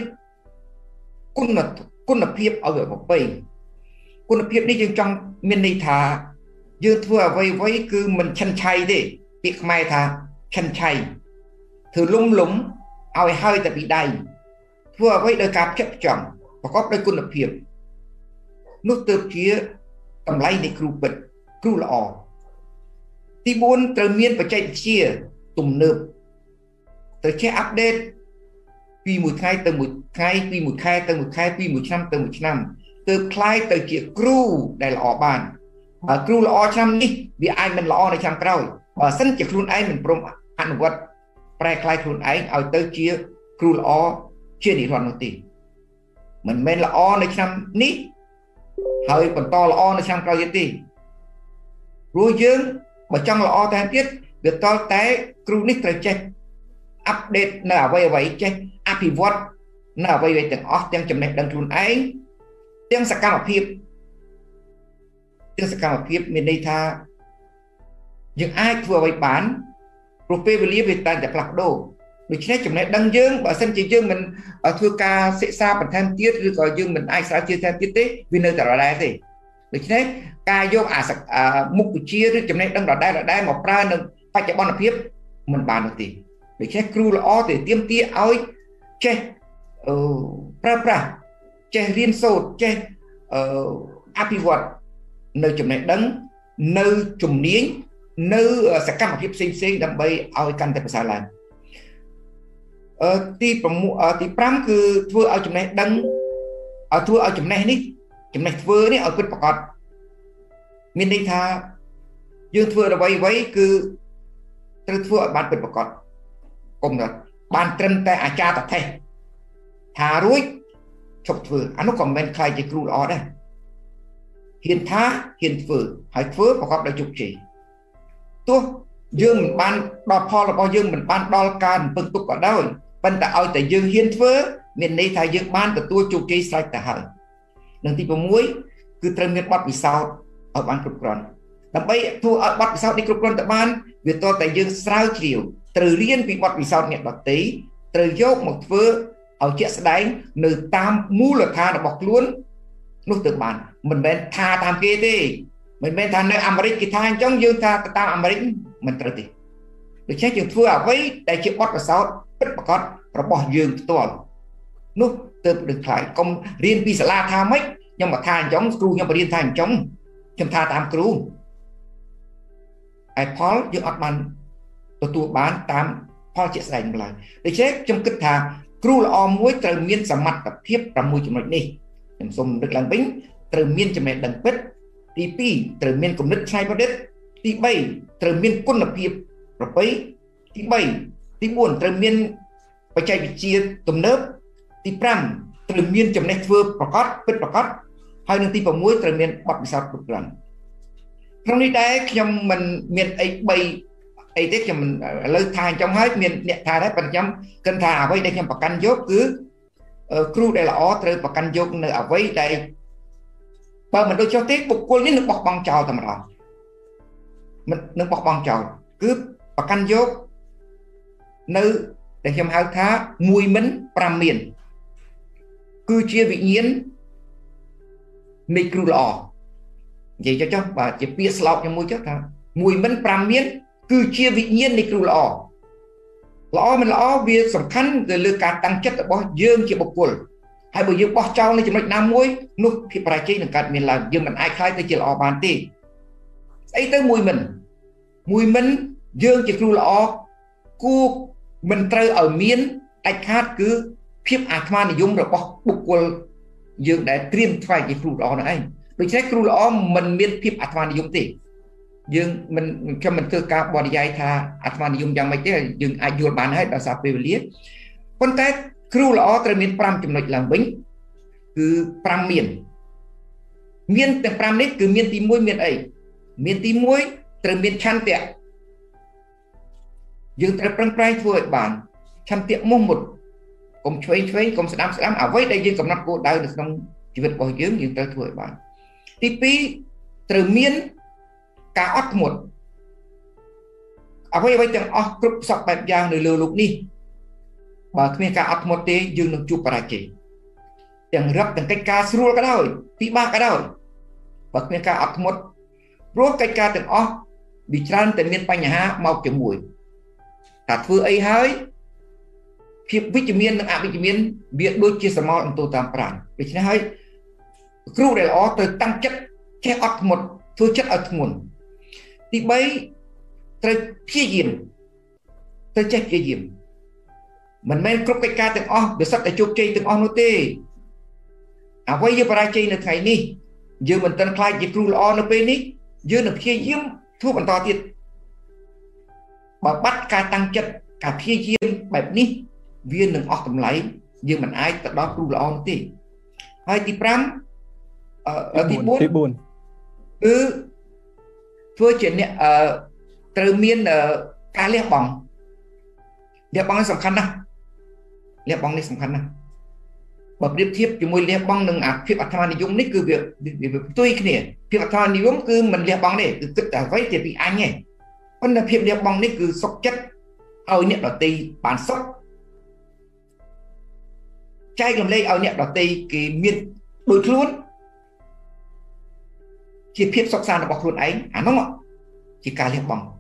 គុណភាពឲ្យវាប្រពៃគុណភាពនេះយើងចង់មានន័យថាយើងធ្វើអ្វីគឺមិនឆិនឆៃទេពាក្យខ្មែរថាឆិនឆៃធ្វើលំឲ្យហើយតែពីដៃធ្វើអ្វីដោយការផ្ចិតផ្ចង់ប្រកបដោយគុណភាពនោះទើបជាតម្លៃនៃគ្រូពិតគ្រូល្អទី4ត្រូវមានបច្ចេកវិទ្យាទំនើបត្រូវចេះអាប់ដេតពីមួយថ្ងៃទៅមួយថ្ងៃពីមួយខែទៅមួយខែពីមួយឆ្នាំទៅមួយឆ្នាំទើបคล้ายទៅជាគ្រូដែលល្អបានបើគ្រូល្អឆ្នាំនេះវាអាចមិនល្អនៅឆ្នាំក្រោយបើសិនជាខ្លួនឯងមិនព្រមអនុវត្តប្រែคล้ายខ្លួនឯងឲ្យទៅជាគ្រូល្អជានិរន្តរ៍នោះទេមិនមែនល្អនៅឆ្នាំនេះហើយបន្តល្អនៅឆ្នាំក្រោយទៀតទេព្រោះយើងបើចង់ល្អតែទៀតវាតតែគ្រូនេះត្រូវចេះអាប់ដេតនៅអ្វីចេះអភិវឌ្ឍនៅអ្វីទាំងអស់ទាំងចំណេះដឹងខ្លួនឯងទាំងសកម្មភាពមានន័យថាយើងអាចធ្វើអ្វីបានព្រោះពេលវេលាវាតែផ្លាស់ប្ដូរដូច្នេះចំណេះដឹងយើងបើសិនជាយើងមិនធ្វើការសិក្សាបន្ថែមទៀតឬក៏យើងមិនអាចស្រាវជ្រាវថែមទៀតទេវានៅតែដដែលទេដូច្នេះការយកមុខវិជ្ជាឬចំណេះដឹងដដែលមកប្រើនៅបច្ចុប្បន្នភាពមិនបាននោះទេដូច្នេះគ្រូល្អទៅទាមទារឲ្យចេះប្រើប្រាស់ចេះរៀនសូត្រចេះអភិវឌ្ឍនៅចំណេះដឹងនៅជំនាញនៅសកម្មភាពផ្សេងៗដើម្បីឲ្យកាន់តែប្រសើរឡើងទី5គឺធ្វើឲ្យចំណេះដឹងធ្វើឲ្យចំណេះនេះចំណេះធ្វើនេះឲ្យពិតប្រាកដមានន័យថាយើងធ្វើអ្វីគឺត្រូវធ្វើឲ្យបានពិតប្រាកដកុំថាបានត្រឹមតែអាចារ្យតថេថារួចឈប់ធ្វើអានោះក៏មិនមែនខ្លាចជាគ្រូល្អដែរហ៊ានថាហ៊ានធ្វើហើយធ្វើប្រកបដោយជោគជ័យទោះយើងមិនបានដល់ផលរបស់យើងមិនបានដល់ការរំពឹងទុកក៏ដោយប៉ុន្តែឲ្យតែយើងហ៊ានធ្វើមានន័យថាយើងបានទទួលជោគជ័យស្រេចទៅហើយនិងទី6គឺត្រូវមានបទពិសោធន៍ឲ្យបានគ្រប់គ្រាន់ដើម្បីធ្វើឲ្យបទពិសោធន៍នេះគ្រប់គ្រាន់ទៅបានវាតតែយើងស្រាវជ្រាវត្រូវរៀនពីបទពិសោធន៍អ្នកដទៃត្រូវយកមកធ្វើឲ្យជាក់ស្ដែងនៅតាមមូលដ្ឋានរបស់ខ្លួននោះទៅបានមិនមែនថាតាមគេទេមិនមែនថានៅអាមេរិកគេថាអញ្ចឹងយើងថាទៅតាមអាមេរិកមិនត្រូវទេដូច្នេះយើងធ្វើអ្វីដែលជាបទពិសោធន៍ពិតប្រាកដរបស់យើងផ្ទាល់នោះទៅនឹងខ្លាចកុំរៀនពីសាលាថាម៉េចខ្ញុំមកថាអញ្ចឹងគ្រូខ្ញុំបរៀនថាអញ្ចឹងខ្ញុំថាតាមគ្រូឯផលយើងអត់បានទទួលបានតាមផលជាក់ស្ដែងឡើយដូច្នេះខ្ញុំគិតថាគ្រូល្អមួយត្រូវមានសមត្ថភាព6ចំណុចនេះខ្ញុំសូមរំលឹកឡើងវិញត្រូវមានចំណេះដឹងពិតទី2ត្រូវមានគំនិតច្នៃប្រឌិតទី3ត្រូវមានគុណភាពប្រពៃទី3ទី4ត្រូវមានបច្ចេកវិទ្យាទំនើបទី5ត្រូវមានចំណេះធ្វើប្រកបពិតប្រកបហើយនឹងទី6ត្រូវមានបទពិសោធន៍គ្រប់គ្រាន់ក្នុងនេះដែរខ្ញុំមិនមានអីទេខ្ញុំឥឡូវថាអញ្ចឹងហើយមានអ្នកថាដែរប៉ុន្តែខ្ញុំគិតថាអ្វីដែលខ្ញុំប្រកាន់យកគឺគ្រូដែលល្អត្រូវប្រកាន់យកនៅអ្វីដែលបើមិនដូចចុះទេបុគ្គលនេះនឹងបោះបង់ចោលតែម្ដងមិននឹងបោះបង់ចោលគឺប្រកាន់យកនៅដែលខ្ញុំហៅថា1មិន5មានគឺជាវិញ្ញាណនៃគ្រូល្អនិយាយចុះបាទជាពាក្យស្លោកជាមួយចុះថា1មិន5មានគឺជាវិញ្ញាណនៃគ្រូល្អមិនល្អវាសំខាន់ទៅលើការតាំងចិត្តរបស់យើងជាបុគ្គលហើយបើយើងបោះចោលនៅចំណុចណាមួយនោះភាពបរាជ័យនឹងកើតមានឡើងយើងមិនអាចខ្លាយទៅជាល្អបានទេស្អីទៅ1មិនយើងជាគ្រូល្អគួរមិនត្រូវឲ្យមានដាច់ខាតគឺភាពអាត្មានិយមរបស់បុគ្គលយើងដែលត្រៀមថ្វាយជាគ្រូល្អនោះឯងដូច្នេះគ្រូល្អមិនមានភាពអាត្មានិយមទេយើងខ្ញុំមិនធ្វើការបរិយាយថាអាត្មានិយមយ៉ាងម៉េចទេយើងអាចយល់បានហើយដោយសារពេលវេលាប៉ុន្តែគ្រូល្អត្រូវមាន5ចំណុចឡើងវិញគឺ5មានទាំង5នេះគឺមានទី1មានអីមានទី1ត្រូវមានឆន្ទៈយើងត្រូវប្រឹងប្រែងធ្វើឲ្យបានឆន្ទៈមុះមុតកុំឆ្វេងកុំស្ដាំអ្វីដែលយើងកំណត់គោលដៅនៅក្នុងជីវិតរបស់យើងត្រូវធ្វើឲ្យបានទី2ត្រូវមានការអត់ធ្មត់អ្វីទាំងអស់គ្រប់សពបែបយ៉ាងនៅលើโลกនេះបើគ្មានការអត់ធ្មត់ទេយើងនឹងជួបបរាជ័យទាំងរឹកទាំងកិច្ចការស្រួលក៏ដោយពិបាកក៏ដោយបើគ្មានការអត់ធ្មត់ព្រោះកិច្ចការទាំងអស់វាច្រើនតែមានបញ្ហាមកជាមួយតែធ្វើអីហើយភាពវិជ្ជមាននិងអវិជ្ជមានវាដូចជាសមោលអន្ទោតាមប្រាណដូច្នេះហើយគ្រូដែលល្អត្រូវតាំងចិត្តចេះអត់ធ្មត់ធ្វើចិត្តឲ្យធ្ងន់ទី3ត្រូវព្យាយាមត្រូវចេះព្យាយាមមិនមែនគ្រប់កិច្ចការទាំងអស់វាសុទ្ធតែជោគជ័យទាំងអស់នោះទេអ្វីយើងបរាជ័យនៅថ្ងៃនេះយើងមិនទាន់ខ្លាចជាគ្រូល្អនៅពេលនេះយើងនឹងព្យាយាមធ្វើបន្តទៀតបើបាត់ការតាំងចិត្តការព្យាយាមបែបនេះវានឹងអស់តម្លៃយើងមិនអាចទៅដល់គ្រូល្អនោះទេហើយទី5ទី4គឺធ្វើជាអ្នកត្រូវមានការលះបង់នេះសំខាន់ណាស់លះបង់នេះសំខាន់ណាស់បើប្រៀបធៀបជាមួយលះបង់នឹងភាពអាត្មានិយមនេះគឺវាផ្ទុយគ្នាភាពអាត្មានិយមគឺមិនលះបង់ទេគឺគិតតែអ្វីតែពីអញទេប៉ុន្តែភាពលះបង់នេះគឺសុខចិត្តឲ្យអ្នកដទៃបានសុខចែករំលែកឲ្យអ្នកដទៃគេមានដូចខ្លួនជាភាពសុខសាន្តរបស់ខ្លួនឯងអានោះជាការលះបង់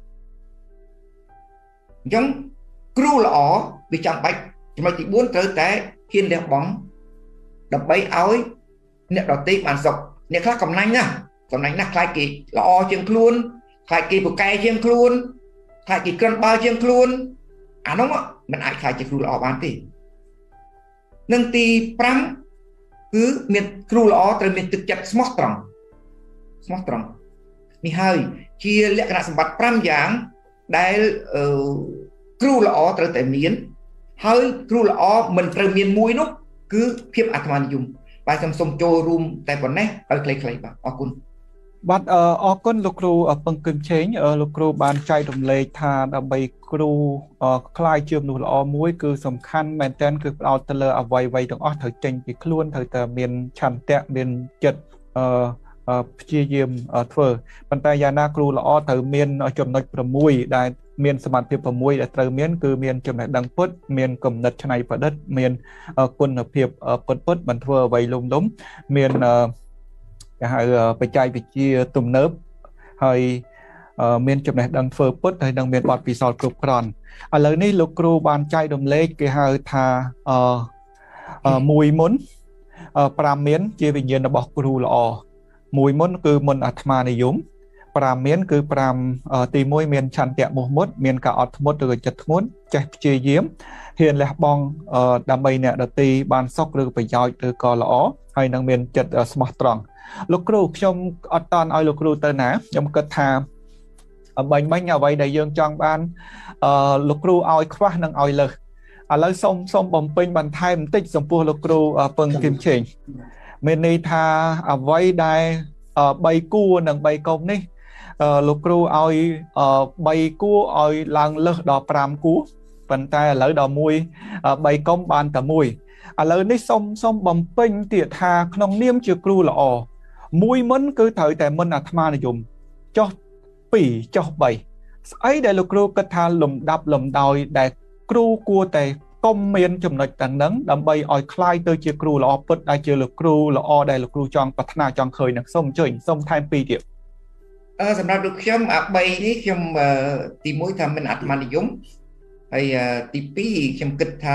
អញ្ចឹងគ្រូល្អវាចាំបាច់ចំណុចទី4ត្រូវតែហ៊ានលះបង់ដើម្បីឲ្យអ្នកដទៃបានសុខអ្នកខ្លះកំណាញ់ណាស់ខ្លាចគេល្អជាងខ្លួនខ្លាចគេពូកែជាងខ្លួនខ្លាចគេក្រិនបើជាងខ្លួនអានោះមិនអាចខ្លាចជាគ្រូល្អបានទេនឹងទី5គឺមានគ្រូល្អត្រូវមានទឹកចិត្តស្មោះត្រង់នេះហើយជាលក្ខណៈសម្បត្តិ5យ៉ាងដែលគ្រូល្អត្រូវតែមានហើយគ្រូល្អមិនត្រូវមានមួយនោះគឺភាពអាត្មានិយមបាទខ្ញុំសូមចូលរួមតែប៉ុណ្ណេះឲ្យខ្លីៗបាទអរគុណបាទអរគុណលោកគ្រូពឹងគឹមឆេងលោកគ្រូបានចែករំលែកថាដើម្បីគ្រូខ្លាយជាមនុស្សល្អមួយគឺសំខាន់មែនទែនគឺផ្ដោតទៅលើអ្វីៗទាំងអស់ត្រូវចេញពីខ្លួនត្រូវតែមានឆន្ទៈមានចិត្តព្យាយាមធ្វើប៉ុន្តែយ៉ាងណាគ្រូល្អត្រូវមានចំណុច6ដែលមានសមត្ថភាព6ដែលត្រូវមានគឺមានចំណេះដឹងពុតមានគំនិតច្នៃប្រឌិតមានគុណភាពពុតមិនធ្វើអ្វីលំមានគេហៅបច្ចេកវិទ្យាទំនើបហើយមានចំណេះដឹងធ្វើពុតហើយនឹងមានបទពិសោធន៍គ្រប់គ្រាន់ឥឡូវនេះលោកគ្រូបានចែករំលែកគេហៅថាមួយមុន5មានជាវិញ្ញាណរបស់គ្រូល្អមួយមុនគឺមុនអាត្មានិយម5មានគឺ5ទី1មានឆន្ទៈមោះមុតមានការអត់ធ្មត់ឬក៏ចិត្តធ្ងន់ចេះព្យាយាមហ៊ានលះបង់ដើម្បីអ្នកដទៃបានសុខឬប្រយោជន៍ឬក៏ល្អហើយនឹងមានចិត្តស្មោះត្រង់លោកគ្រូខ្ញុំអត់តន់ឲ្យលោកគ្រូទៅណាខ្ញុំគិតថាបាញ់អ្វីដែលយើងចង់បានលោកគ្រូឲ្យខ្វះនិងឲ្យលើសឥឡូវសូមបំពេញបន្ថែមបន្តិចចំពោះលោកគ្រូពឹងគឹមឆេងមានន័យថាអ្វីដែល3គួរនិង3កុំនេះលោកគ្រូឲ្យ3គួរឲ្យឡើងលើសដល់5គួរប៉ុន្តែឥឡូវដល់3កុំបានតែ1ឥឡូវនេះសូមបំពេញទៀតថាក្នុងនាមជាគ្រូល្អមួយមុនគឺត្រូវតែមុនអាត្មានិយមចុះ2ចុះ3ស្អីដែលលោកគ្រូគិតថាលំដាប់លំដោយដែលគ្រូគួរតែកុំមានចំណុចទាំងហ្នឹងដើម្បីឲ្យคล้ายទៅជាគ្រូល្អពិតដែលជាលោកគ្រូល្អដែលលោកគ្រូចង់ប្រាថ្នាចង់ឃើញនឹងសូមអញ្ជើញសូមថែម2ទៀតសម្រាប់លោកខ្ញុំអា3នេះខ្ញុំទី1ថាមិនអាត្មានិយមហើយទី2ខ្ញុំគិតថា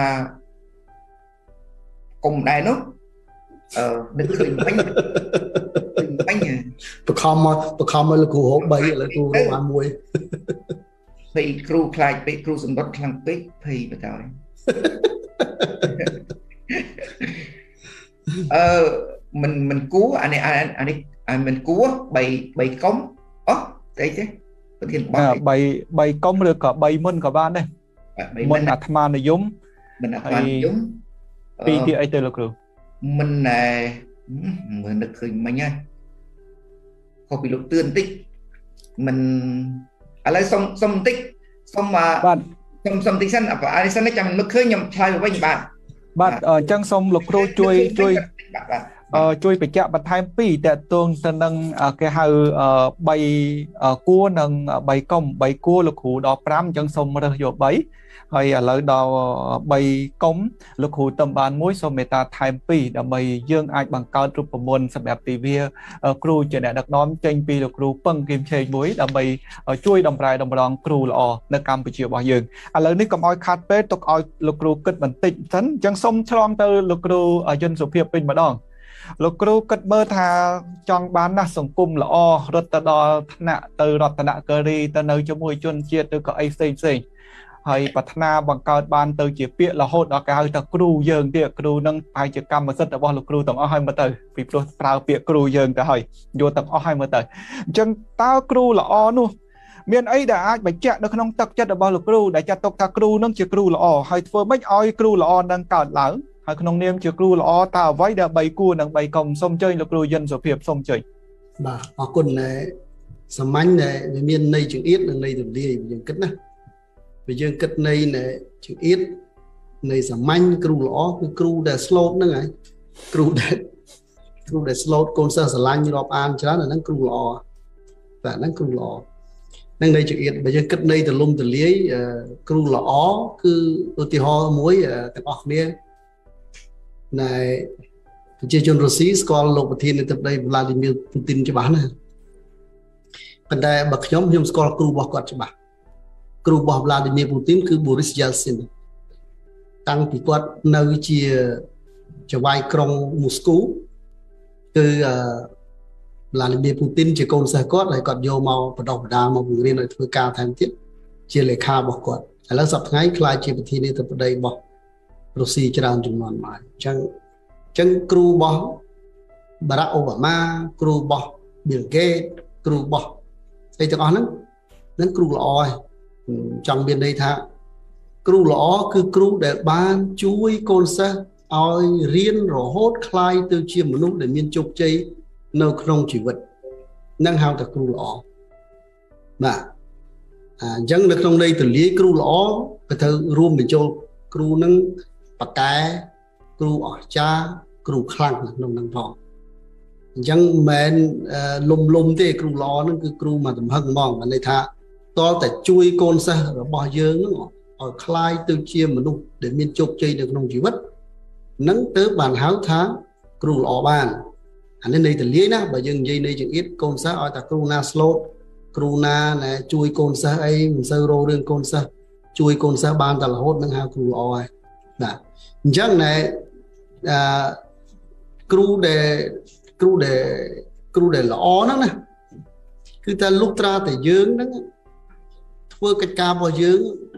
កុំដែរនោះនឹកឃើញបាញ់បខំមកលោកគ្រូហូប3ឥឡូវគ្រូរកបាន1 ពេកគ្រូខ្លាចពេកគ្រូសម្បត្តិខ្លាំងពេកភ័យបតើមិនគួរអានេះមិនគួរ3កុំអូស្អីទេប្រធានបទ 3កុំឬក៏3មុនក៏បានដែរមុនអាត្មានិយមមិនអាត្មានិយម 2ទៀតអីទៅលោកគ្រូមិនមើលនឹកឃើញមិញហើយខុសពីលោកទឿនបន្តិចមិនឥឡូវសុំបន្តិចសុំបាទសុំបន្តិចសិនអានេះសិនចាំនឹកឃើញខ្ញុំឆ្លើយវិញបាទអញ្ចឹងសូមលោកគ្រូជួយបញ្ជាក់បន្ថែម2តើតួងទៅនឹងគេហៅ3គួរនិង3កុំ3គួរលោកគ្រូដល់5អញ្ចឹងសូមរើសយក3ហើយឥឡូវដល់3កុំលោកគ្រូតំបាន1សូមមេត្តាថែម2ដើម្បីយើងអាចបង្កើតរូបមន្តសម្រាប់ទិវាគ្រូជាអ្នកដឹកនាំចេញពីលោកគ្រូពឹងគឹមឆេងមួយដើម្បីជួយតម្រែតម្រង់គ្រូល្អនៅកម្ពុជារបស់យើងឥឡូវនេះកុំឲ្យខាត់ពេកទុកឲ្យលោកគ្រូគិតបន្តិចសិនអញ្ចឹងសូមឆ្លងទៅលោកគ្រូយុនសុភាពពេញម្ដងលោកគ្រូគិតមើលថាចង់បានណាស់សង្គមល្អរត់ទៅដល់ថ្នាក់ទៅរតនគិរីទៅនៅជាមួយជនជាតិឬក៏អីផ្សេងហើយប្រាថ្នាបង្កើតបានទៅជាពាក្យរហូតដល់គេហៅថាគ្រូយើងទៀតគ្រូនឹងប្រហែលជាកម្មសិទ្ធិរបស់លោកគ្រូទាំងអស់ហើយមើលទៅពីព្រោះប្រើពាក្យគ្រូយើងទៅហើយយកទាំងអស់ហើយមើលទៅអញ្ចឹងតើគ្រូល្អនោះមានអីដែលអាចបញ្ជាក់នៅក្នុងទឹកចិត្តរបស់លោកគ្រូដែលចាត់ទុកថាគ្រូនឹងជាគ្រូល្អហើយធ្វើម៉េចឲ្យគ្រូល្អនឹងកើតឡើងហើយក្នុងនាមជាគ្រូល្អតើអ្វីដែល3គួរនិង3កុំសូមអញ្ជើញលោកគ្រូយិនសុភាពសូមអញ្ជើញបាទអរគុណសាមញ្ញដែលមានន័យចង្អៀតនិងន័យរលាយយើងគិតណាបើយើងគិតន័យចង្អៀតន័យសាមញ្ញគ្រូល្អគឺគ្រូដែលស្លូតហ្នឹងហើយគ្រូដែលស្លូតកូនសិស្សស្រឡាញ់រាប់អានច្រើនអាហ្នឹងគ្រូល្អតែហ្នឹងគ្រូល្អនឹងន័យចង្អៀតបើយើងគិតន័យទលំទលាយគ្រូល្អគឺឧទាហរណ៍មួយទាំងអស់គ្នា nàyប្រជាជនរុស្ស៊ីស្គាល់លោកប្រធានាធិបតី Vladimir Putin ច្បាស់ណាស់ប៉ុន្តែបើខ្ញុំស្គាល់គ្រូរបស់គាត់ច្បាស់គ្រូរបស់ Vladimir Putin គឺ Boris Yeltsin តាំងពីគាត់នៅជាចៅហ្វាយក្រុងមូស្គូគឺ Vladimir Putin ជាកូនសិស្សគាត់ហើយគាត់យកមកបណ្ដុះបណ្ដាលមកបង្រៀនឲ្យធ្វើការថែមទៀតជាលេខារបស់គាត់ឥឡូវសប្តាហ៍ថ្ងៃខ្លាចជាប្រធានាធិបតីរបស់រុស្ស៊ីច្រើនចំនួនមកអញ្ចឹងគ្រូរបស់ Barack Obama គ្រូរបស់ Bill Gates គ្រូរបស់ស្អីទាំងអស់ហ្នឹងគ្រូល្អហើយចង់មានន័យថាគ្រូល្អគឺគ្រូដែលបានជួយកូនសិស្សឲ្យរៀនរហូតคล้ายទៅជាមនុស្សដែលមានជោគជ័យនៅក្នុងជីវិតនឹងហៅថាគ្រូល្អបាទអញ្ចឹងនៅក្នុងន័យទូលាយគ្រូល្អក៏ត្រូវរួមបញ្ចូលគ្រូនឹងប៉ាកែគ្រូអស្ចារ្យគ្រូខ្លាំងក្នុងនឹងផងអញ្ចឹងមិនមែនលំទេគ្រូល្អហ្នឹងគឺគ្រូមកទំហឹងហ្មងមានន័យថាតលតែជួយកូនសិស្សរបស់យើងហ្នឹងឲ្យคล้ายទៅជាមនុស្សដែលមានជោគជ័យនៅក្នុងជីវិតនឹងទៅបានហៅថាគ្រូល្អបានអានេះន័យទូលាយណាបើយើងនិយាយន័យចង្អៀតកូនសិស្សឲ្យតែគ្រូណាស្លូតគ្រូណាណែជួយកូនសិស្សអីមិនសូវរោរឿងកូនសិស្សជួយកូនសិស្សបានតែរហូតនឹងហៅគ្រូល្អហើយបាទអញ្ចឹងណែគ្រូដែលល្អហ្នឹងណាគឺថាលុះត្រាតែយើងហ្នឹងធ្វើកិច្ចការរបស់យើង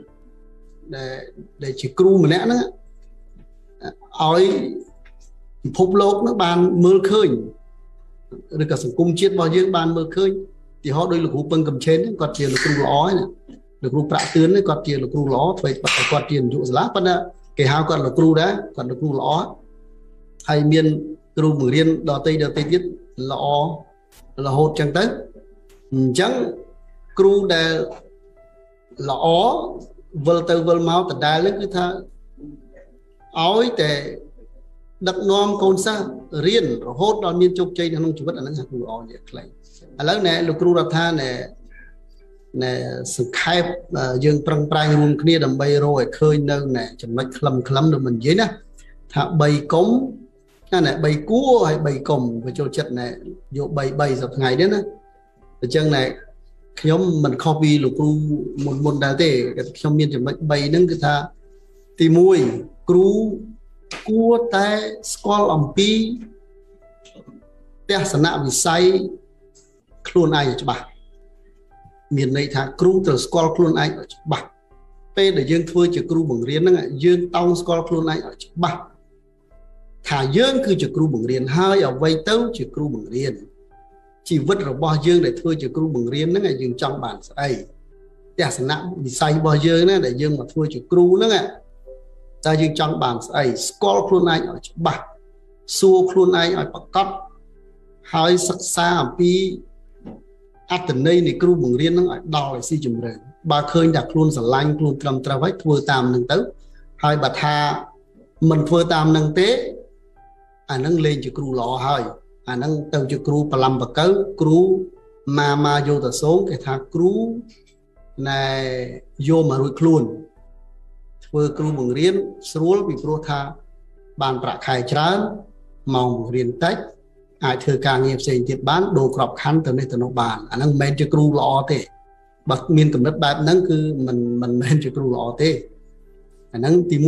ដែលជាគ្រូម្នាក់ហ្នឹងឲ្យពិភពលោកហ្នឹងបានមើលឃើញឬក៏សង្គមជាតិរបស់យើងបានមើលឃើញទីហោដោយលោកគ្រូពឹងកំឆេនគាត់ជាលោកគ្រូល្អហើយណាលោកគ្រូប្រាក់ទឿនគាត់ជាលោកគ្រូល្អធ្វើឲ្យគាត់ជានាយកសាលាប៉ុន្តែគេហៅគាត់លោកគ្រូដែរគាត់លោកគ្រូល្អហើយមានគ្រូបង្រៀនដទៃទៀតល្អរហូតចឹងទៅអញ្ចឹងគ្រូដែលល្អវិលទៅវិលមកដដែលគឺថាឲ្យតែដឹកនាំកូនសិស្សរៀនរហូតដល់មានជោគជ័យក្នុងជីវិតអាហ្នឹងគ្រូល្អនិយាយខ្លីឥឡូវណែលោកគ្រូរដ្ឋាណែសង្ខេបយើងប្រឹងប្រែងរួមគ្នាដើម្បីរកឲ្យឃើញនៅណែចំណុចខ្លឹមដូចមិននិយាយណាថា3កុំណែ3គួរហើយ3កុំវាចូលចិត្តណែយក3សប្តាហ៍ថ្ងៃនេះណាអញ្ចឹងណែខ្ញុំមិនខុសពីលោកគ្រូមុនដែរទេខ្ញុំមានចំណុច3ហ្នឹងគឺថាទី1គ្រូគួរតែស្គាល់អំពីទស្សនវិស័យខ្លួនឯងឲ្យច្បាស់មានន័យថាគ្រូត្រូវស្គាល់ខ្លួនឯងឲ្យច្បាស់ពេលដែលយើងធ្វើជាគ្រូបង្រៀនហ្នឹងយើងតោងស្គាល់ខ្លួនឯងឲ្យច្បាស់ថាយើងគឺជាគ្រូបង្រៀនហើយអ្វីទៅជាគ្រូបង្រៀនជីវិតរបស់យើងដែលធ្វើជាគ្រូបង្រៀនហ្នឹងយើងចង់បានស្អីទស្សនវិស័យរបស់យើងណាដែលយើងមកធ្វើជាគ្រូហ្នឹងតើយើងចង់បានស្អីស្គាល់ខ្លួនឯងឲ្យច្បាស់សួរខ្លួនឯងឲ្យប្រកបហើយសិក្សាអំពីអត្ថន័យនៃគ្រូបង្រៀនហ្នឹងឲ្យដល់ឲ្យស៊ីជម្រៅបើឃើញថាខ្លួនស្រឡាញ់ខ្លួនត្រឹមត្រូវហើយធ្វើតាមនឹងទៅហើយបើថាមិនធ្វើតាមនឹងទេអាហ្នឹងលេងជាគ្រូល្អហើយអាហ្នឹងទៅជាគ្រូបលំបកៅគ្រូម៉ាយោតាសូងគេថាគ្រូណែយកមករួចខ្លួនធ្វើគ្រូបង្រៀនស្រួលពីព្រោះថាបានប្រាក់ខែច្រើនម៉ោងបង្រៀនតិចអាចធ្វើការងារផ្សេងទៀតបានដូរក្របខ័ណ្ឌទៅនេះទៅនោះបានអាហ្នឹងមិនមែនជាគ្រូល្អទេបើមានកំណត់បែបហ្នឹងគឺមិនមែនជាគ្រូល្អទេអាហ្នឹងទី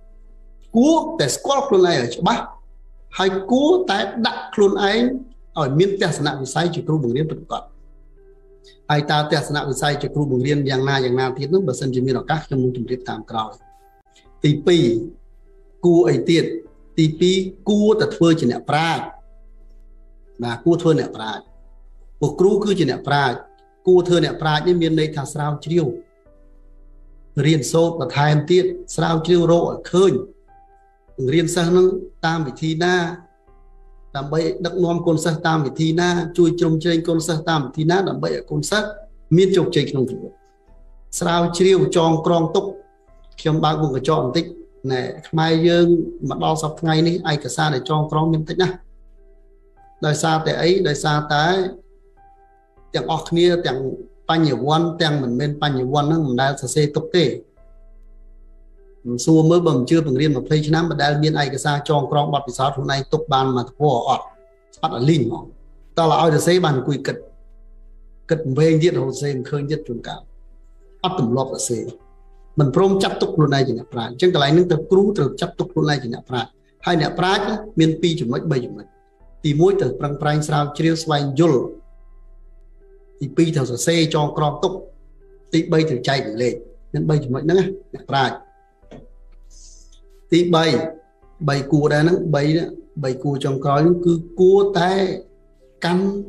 1គួរតែស្គាល់ខ្លួនឯងឲ្យច្បាស់ហើយគួរតែដាក់ខ្លួនឯងឲ្យមានទស្សនវិស័យជាគ្រូបង្រៀនប្រកបហើយតើទស្សនវិស័យជាគ្រូបង្រៀនយ៉ាងណាទៀតនោះបើសិនជាមានឱកាសខ្ញុំនឹងជម្រាបតាមក្រោយទី2គួរអីទៀតទី2គួរតែធ្វើជាអ្នកប្រាជ្ញណាគួរធ្វើអ្នកប្រាជ្ញពួកគ្រូគឺជាអ្នកប្រាជ្ញគួរធ្វើអ្នកប្រាជ្ញនេះមានន័យថាស្រាវជ្រាវរៀនសូត្របន្ថែមទៀតស្រាវជ្រាវរកឲ្យឃើញរៀនសិស្សនឹងតាមវិធីណាដើម្បីដឹកនាំកូនសិស្សតាមវិធីណាជួយជ្រោមជ្រែងកូនសិស្សតាមវិធីណាដើម្បីឲ្យកូនសិស្សមានជោគជ័យក្នុងជីវិតស្រាវជ្រាវចងក្រងទុកខ្ញុំបើកមុខកញ្ចក់បន្តិចណែខ្មែរយើងមកដល់សប្តាហ៍ថ្ងៃនេះឯកសារដែលចងក្រងមានតិចណាស់ដោយសារតែអីដោយសារតែទាំងអស់គ្នាទាំងបញ្ញវន្តទាំងមិនមែនបញ្ញវន្តហ្នឹងមិនដែលសរសេរទុកទេ xua mới bầm chưa bằng riêng mà phê chứ nắm mà đã miên ai cái xa cho con bọt bị sao hôm nay tục ban mà thua ọt bắt ở linh họ ta là ai được xây bàn quy kịch về giết hồ xây khơi giết chuồn cả ấp tùm lọp ở xây mình prom chấp tục luôn này chỉ nạp ra chứ cái này nâng tập cú từ chấp tục luôn này chỉ nạp ra hai nạp ra miên pi chủng mấy bảy chủng mấy thì mỗi từ prang prang sao chia xoay dul thì pi theo xây cho con tục thì bay từ chạy lên nên bay chủng mấy nữa nạp ra thì bay cua đây nó bay cua trong coi cứ cua tay căn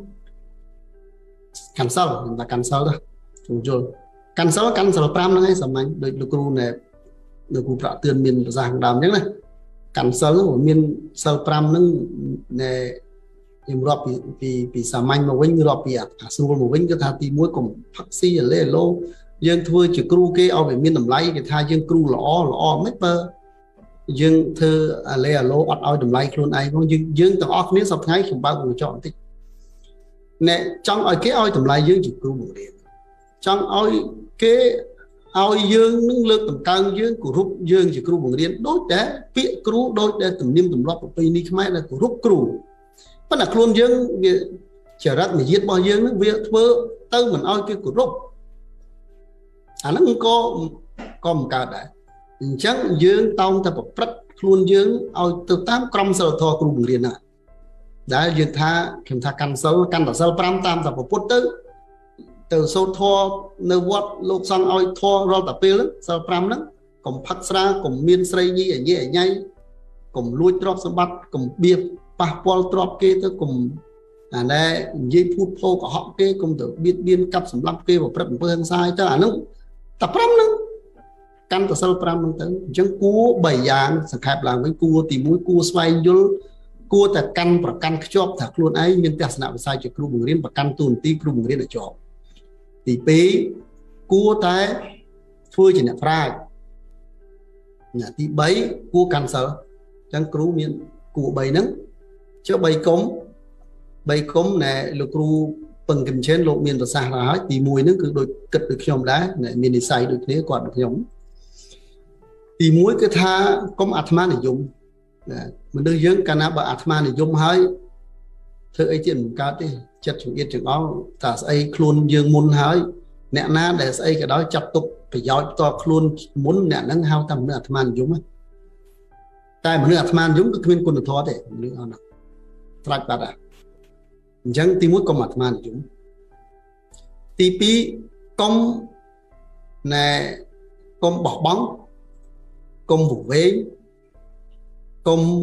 sau là căn sau đó chúng rồi căn sau pram nó hay sầm anh được cua này được cua bạ tươn miền giang đàm nhé này căn sau của miền sau pram nó này em rọp vì sầm anh mà vinh rọp vì xua mà vinh cái thà thì muối cùng phát xi ở lê lô dân thua chỉ cua kia ao về miền nằm lấy cái thà dân cua lõ mấy bơ dương thơ lê lô ọt oi đầm lay luôn ai không dương tao ọt nếu sập ngay không bao giờ chọn thích nè trong oi cái oi đầm lay dương chỉ cứu một điểm trong oi cái oi dương nâng lực tầm cao dương của rút dương chỉ cứu một điểm đôi để bị cứu đôi để tầm niêm tầm lót của tây ni khmer là của rút cứu vẫn là luôn dương trở ra mình giết bao dương nó việc vơ tao mình oi cái của rút nó không có một cả đấy chẳng dương tông ta bộc rất luôn dương ao từ 8 krom sơ thọ cù bùng liền à đã dương tha kiểm tra căn là sơ pram tam ta bộc từ sâu thọ nơi vót lục sang ao thọ rồi tập pê lắm sơ pram lắm cùng phát ra cùng miên sray như ở nhây cùng lui drop sơ bắt cùng bia pa pol drop kia tới cùng đây dây phút phô của họ kia cùng từ biên cặp sầm lắm kia và rất hơn sai tới nó tập pram lắm căn từ sau pram năng tới chẳng cua bảy dạng sạch hẹp làm với cua thì mũi cua xoay vô cua tại căn và căn chóp thật luôn ấy nhưng ta sẽ làm sai cho cua bùng riêng và căn tuần tí cua bùng riêng là chóp thì pí cua tại phơi chỉ là fry nhà thì bấy cua căn sợ chẳng cua miền cua bảy nắng cho bảy cống này là cua bằng kim trên lộ miền và xa là hết thì mùi nó cứ đôi cật được nhom đá này miền đi xay được thế còn được nhom thì mỗi cái tha có atma này dùng mình đưa dưỡng cả na bà atma này dùng hơi thưa ấy chuyện cao đi chất chủ yên trường đó ta sẽ luôn dương muốn hơi nè na để sẽ cái đó chập tục phải giáo to luôn muốn nè nâng hao tầm nữa atma này dùng tại mà nữa atma dùng cái nguyên quân được thoát để nữa nào trạch bát à chẳng thì mỗi có atma này dùng thì pi công nè công bỏ bóng công vụ vế công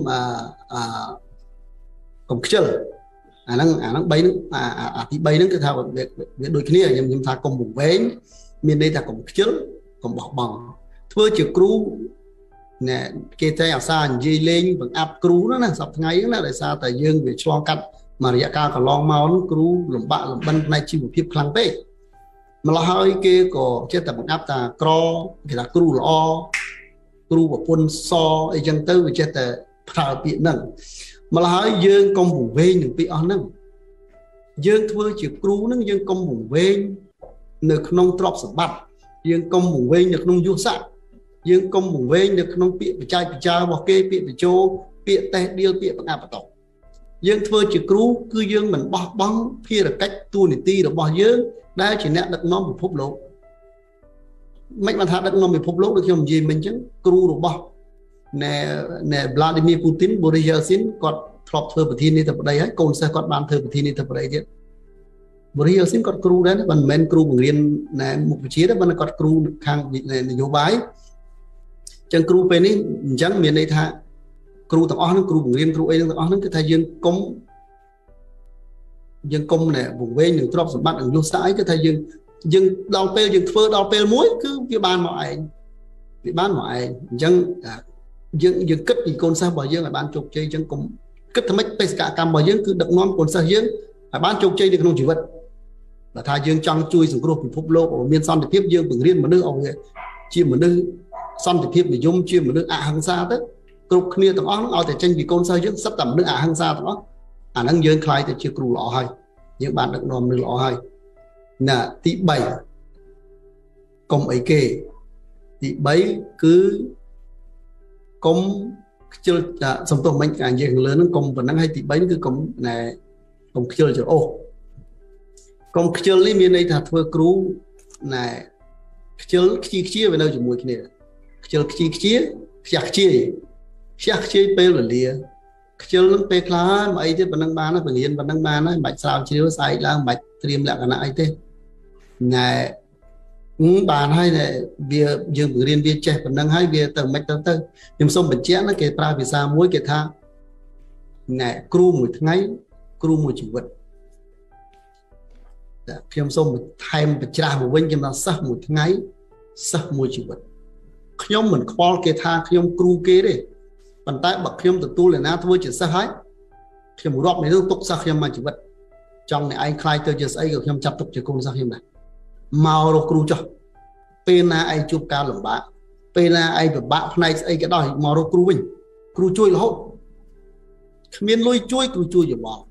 công chơi nó bay nó thì bay nó cái thao việc đôi khi là nhưng ta công vụ vế miền đây ta công chơi công bỏ bằng thưa chiều cru nè kia tay ở xa gì lên bằng áp cru nó là sập ngay nó lại xa tại dương về cho cắt mà rẻ cao cả long máu cru lủng bạ lủng bân này chỉ một phiếp khăn tê mà là hơi kia có chết tập bằng áp ta cro thì là cru lo cru và quân so ấy chân tư chết tại phao bị nặng mà là hỏi dương công vùng về những bị on nặng dương thưa chỉ cru nó dương công vùng về được nông trọp sập bát dương công vùng về được nông du sạ dương công vùng về được nông bị chai bỏ kê bị chô bị tè điêu bị bằng áp tộc dương thưa chỉ cru cứ dương mình bỏ bóng khi là cách tu nỉ ti được bỏ dương đây chỉ nẹt được nó một phút lỗ mấy bạn thà đất nó bị phốp lốc được không gì mình chứ cru rồi bao nè Vladimir Putin Boris Yeltsin còn thọp thơ bờ thiên đi tập đây hết còn sẽ còn ban thơ bờ thiên đi tập đây chứ Boris Yeltsin còn cru đấy bằng men cru bằng riêng nè một vị trí đó bằng còn cru khang vị này vô bái chân cru bên ấy chẳng miền đây tha cru tao nó cru bằng riêng cru ấy tao nó cái thay dương công này vùng bên những drop bạn ở vô sải cái thay dương đào pel dương phơ đào pel muối cứ cái ban mọi dương cất gì con sao bảo dương là ban chục chơi chân cũng cất thằng mấy cả cầm bảo dương cứ đập ngon con sao dương là ban chục chơi được không chỉ vật là thay dương trong chui xuống group phúc lô miền son thì tiếp dương bằng riêng mà nước ông ấy chia mà nước son thì tiếp để dùng chia mà nước hàng xa tới group kia tao nó thể tranh vì con sao dương sắp tầm nước hàng xa đó năng dương khai thì chia cù lọ hay những bạn được nòm nước lọ hay là tí 7 công ấy kê tí 7 cứ công chưa xong tôi mình càng dễ lớn nó công vẫn đang hay thì bấy cứ công này công chưa cho ô công chưa lấy miền đây thật vừa cú này chưa chia về đâu chỉ mùi kia chưa chia pe là lìa chưa lớn pe khá mà ấy chứ vẫn đang bán nó vẫn yên vẫn đang bán nó bạch sao chiếu sai là bạch tiêm lại cái này thế này bàn hay này bia dương bự riêng bia trẻ vẫn đang hay bia tầng mạch tầng nhưng xong bệnh chén nó kể ra vì sao muối kể tha này cru mùi ngay cru mùi chủ vật khi ông xong một thay một trà một bên cho nó sắc mùi ngay sắc mùi chủ vật khi ông mình khoa kể tha khi ông cru kế đấy bàn tay bậc khi ông tự tu là na thôi chỉ sắc hết khi một rộp này nó tục sắc khi ông mà chủ vật trong này anh khai tôi chỉ ấy khi ông chặt tục chỉ cùng sắc khi này màu đồ cru cho bên là anh chụp cao lồng bạc bên là anh phải bạo này anh cái đòi màu đồ cru mình cru chui là hậu miền lôi chui cru chui rồi bỏ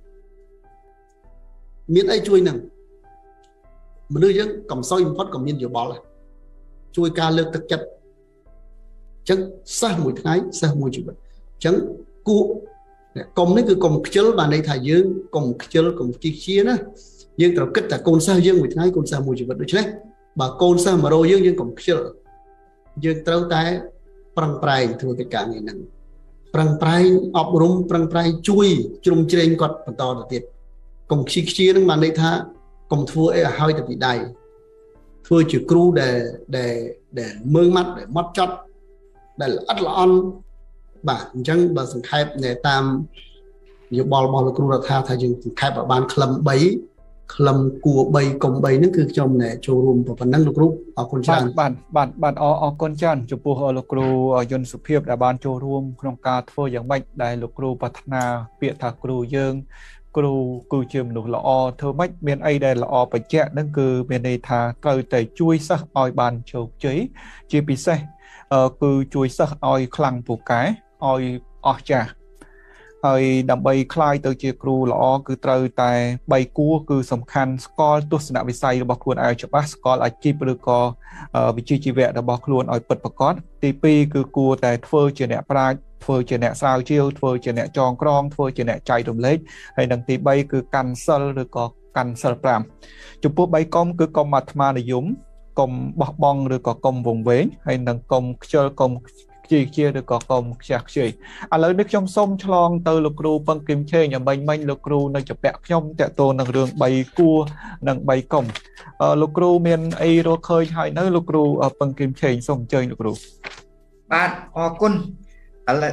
miền anh chui nè mà nơi chứ cầm soi phát cầm miền rồi bỏ là chui ca lược thực chất chẳng xa mùi thái xa mùi chịu bệnh chẳng cụ công đấy cứ công chớ bàn đây thải dương công chớ công chi chia đó dương tạo kết là con sao dương mùi thái con sao mùi chịu bệnh được chứ đấy bà con sao mà rồi dương công chớ dương trâu tay prang prai thưa cái cả ngày nắng prang prai ọp rung prang prai chui chung trên quạt bàn to là tiệt công chi chia nó bàn đây tha công thua ấy là hơi tập bị đầy thua chữ cru để mơ mắt để mắt chót đây là ắt là on bà chẳng bà sừng khai để tam nhiều bò là cru là tha thay chừng khai bảo ban khlam bấy khlam cua bay công bay nó cứ trong này cho rùm và phần năng được cru ở con chan bạn ở con chan chụp bùa là cru ở dân sụp hiệp đã ban cho rùm trong ca thua dạng bệnh đại lục cru bát na việt thà cru dương cru cư chìm nụ lọ thơ mách miền ấy đây là ở bạch chẹn nên cứ miền đây thà cầu tẩy chui sắc oi bàn châu chế chia bị xe cứ chui sắc oi khăng phụ cái oi trà oi đầm bay khai từ chia cru lọ cứ trời tại bay cua cứ sầm khăn score tuột nạ bị say bọc luôn ai chụp bắt score là chi bự co bị chi vẹn là bọc luôn oi bật bọc cót tp cứ cua tại phơi trên nẹt pra phơi trên nẹt sao chiêu phơi trên nẹt tròn cong phơi trên nẹt chạy đồng lấy hay đằng tí bay cứ cancel rồi có cancel pram chụp bút bay công cứ công mặt mà để dũng công bọc bong rồi có công vùng vén hay đằng công chơi công chia được có công chặt gì lấy nước trong sông chlong từ lục ru bằng kim chê nhà mình lục ru nơi chụp bẹt trong tẹt tô năng đường bay cua năng bay công lục ru miền ai rồi khơi hay nơi lục ru bằng kim chê sông chơi lục ru bạn con lại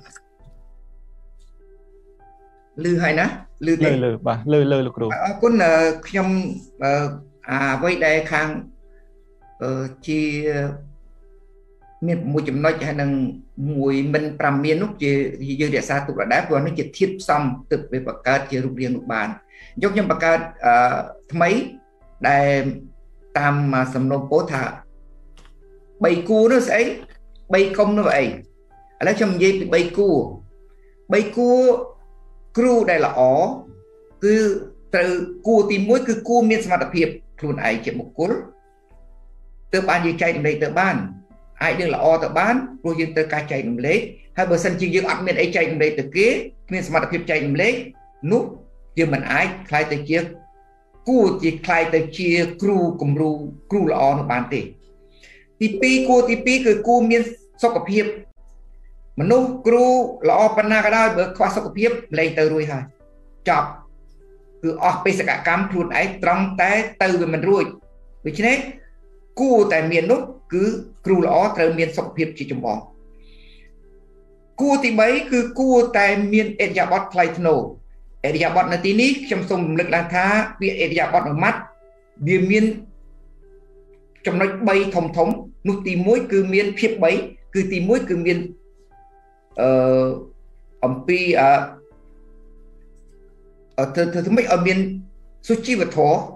lư hay ná lư lục ru con nhom với đây khang chi miền mùi chấm nói hay năng mùi mình làm miền lúc chỉ dư địa xa tụ là đá vừa nó chỉ thiết xong từ về bậc cao chỉ rụt riêng một bàn giống như bậc cao mấy đại tam mà sầm nôm bố thả bay cua nó sẽ bay công nó vậy lấy trong dây bay cua cru đây là ó cứ từ cua tìm muối cứ cua miền mặt đặc biệt luôn ai chỉ một cú từ ban gì chạy đây từ ban ai đừng là o tự bán rồi dân tới ca chạy nằm lấy hai bờ sân chiên dương ấp miền ấy chạy nằm đây từ kế miền smart đặc chạy nằm lấy nút dương mình ai khai tới chia cua chỉ khai tới chia cru cùng cru là o nó bán tiền tipiคือcua miền sọc cặp hiệp mà nút cru là o panna cái đó bờ khoa sọc cặp hiệp lấy tới rồi hả chọc cứ o bây giờ cả cam luôn ấy trong té từ về mình rồi vì thế cua tại miền nút cứ cru lõ trời miền sọc hiệp chỉ chấm bò cua thì mấy cứ cua tại miền Ediabot Plaitno Ediabot là tí ní trong sông lực lang tha vì Ediabot ở mắt vì miền trong nói bay thông thống nút tí muối cứ miền phiếp bấy cứ tí muối cứ miền pi thứ mấy ở miền Suchi và Thổ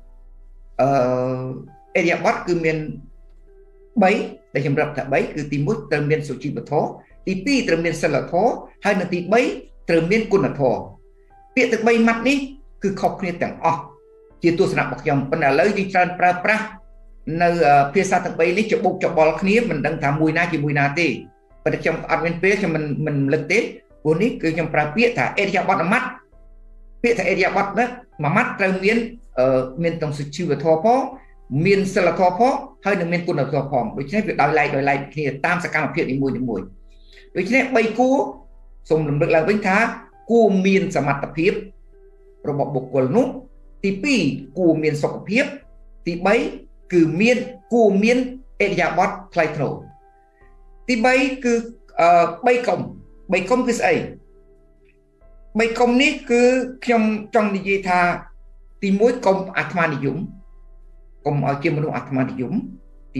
Ediabot cứ miền bấy để chấm rập thả bấy cứ tìm mút từ miền số chi bậc thố tí pi từ miền sân là thố hay là tí bấy từ miền quân là thổ việc từ bay mặt đi cứ khóc như tiếng chỉ tôi sẽ nạp bọc dòng phần là lấy đi tràn pra nơi phía xa thằng bay đi chụp bốc chụp bò khía mình đang thả mùi na chỉ mùi na tì ប៉ុន្តែខ្ញុំអត់មានពេលខ្ញុំមិនលើកទេព្រោះនេះគឺខ្ញុំប្រើពាក្យថាអេរិយាបថមួយម៉ាត់ពាក្យថាអេរិយាបថនេះមួយម៉ាត់ត្រូវមានទាំងសុជីវធម៌ផងមានសិលធម៌ផងហើយនឹងមានគុណធម៌ផងដូច្នេះវាដោយឡែកគ្នាតាមសកម្មភាពនីមួយៗដូច្នេះ3គួរសូមរំលឹកឡើងវិញថាគួរមានសមត្ថភាពរបស់បុគ្គលនោះទី2គួរមានសុខភាពទី3គឺគួរមានអេរិយាបថថ្លៃថ្នូរទី3គឺ3កុំគឺស្អី3កុំនេះគឺខ្ញុំចង់និយាយថាទី1កុំអាត្មានិយមកុំឲ្យជាមនុស្សអាត្មានិយមទី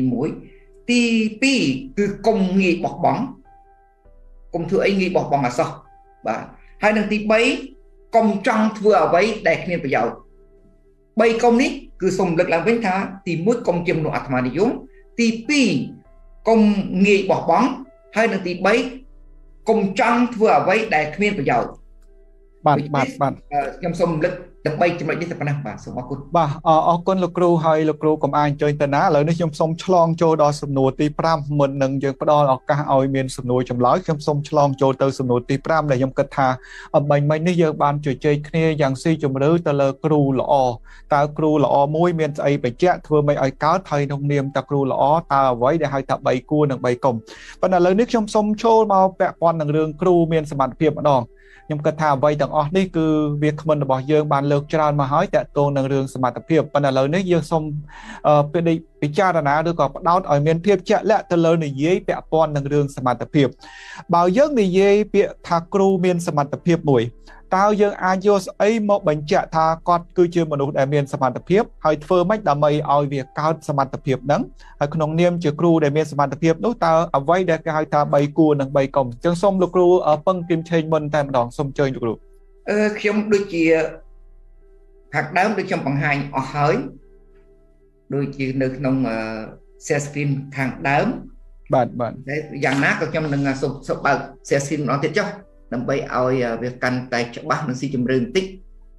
1ទី2គឺកុំងាយបោះបង់កុំធ្វើអីងាយបោះបង់អសោះបាទហើយនឹងទី3កុំចង់ធ្វើអ្វីដែលគ្មានប្រយោជន៍3កុំនេះគឺសូមលើកឡើងវិញថាទី1កុំជាមនុស្សអាត្មានិយមទី2កុំងាយបោះបង់ហើយនឹងទី3កុំចង់ធ្វើអ្វីដែលគ្មានប្រយោជន៍បាទខ្ញុំសូមលើកទាំង3ចំណុចនេះតែប៉ុណ្ណេះបាទសូមអរគុណបាទអរគុណលោកគ្រូហើយលោកគ្រូកុំអាយអញ្ជើញទៅណាឥឡូវនេះខ្ញុំសូមឆ្លងចូលដល់សំណួរទី5មុននឹងយើងផ្ដល់ឱកាសឲ្យមានសំណួរចម្លើយខ្ញុំសូមឆ្លងចូលទៅសំណួរទី5ដែលខ្ញុំគិតថាមិញនេះយើងបានជជែកគ្នាយ៉ាងស៊ីជម្រៅទៅលើគ្រូល្អតើគ្រូល្អមួយមានស្អីបញ្ជាក់ធ្វើម៉េចឲ្យកើតហើយក្នុងនាមតើគ្រូល្អតើអ្វីដែលហៅថា3គួរនិង3កុំប៉ុន្តែឥឡូវនេះខ្ញុំសូមចូលមកពាក់ព័ន្ធនឹងរឿងគ្រូមានសមត្ថភាពម្ដងខ្ញុំគិតថាអ្វីទាំងអស់នេះគឺវាគ្មិនរបស់យើងបានលើកច្រើនមកហើយតាក់ទងនឹងរឿងសមត្ថភាពប៉ុន្តែឥឡូវនេះយើងសូមពិចារណាឬក៏ផ្ដោតឲ្យមានភាពជាក់លាក់ទៅលើនិយាយពាក់ព័ន្ធនឹងរឿងសមត្ថភាពបើយើងនិយាយពាក្យថាគ្រូមានសមត្ថភាពមួយតើយើងអាចយកស្អីមកបញ្ជាក់ថាគាត់គឺជាមនុស្សដែលមានសមត្ថភាពហើយធ្វើម៉េចដើម្បីឲ្យវាកើតសមត្ថភាពហ្នឹងហើយក្នុងនាមជាគ្រូដែលមានសមត្ថភាពនោះតើអ្វីដែលគេហៅថា3គួរនិង3កុំអញ្ចឹងសូមលោកគ្រូពឹងគឹមឆេងមុនតែម្ដងសូមអញ្ជើញលោកគ្រូខ្ញុំដូចជាខាងដើមដូចខ្ញុំបង្ហាញអស់ហើយដូចជានៅក្នុង share screen ខាងដើមបាទយ៉ាងណាក៏ខ្ញុំនឹងសូមបើក share screen ម្ដងទៀតចុះដើម្បីឲ្យវាកាន់តែច្បាស់និងស៊ីជម្រៅបន្តិច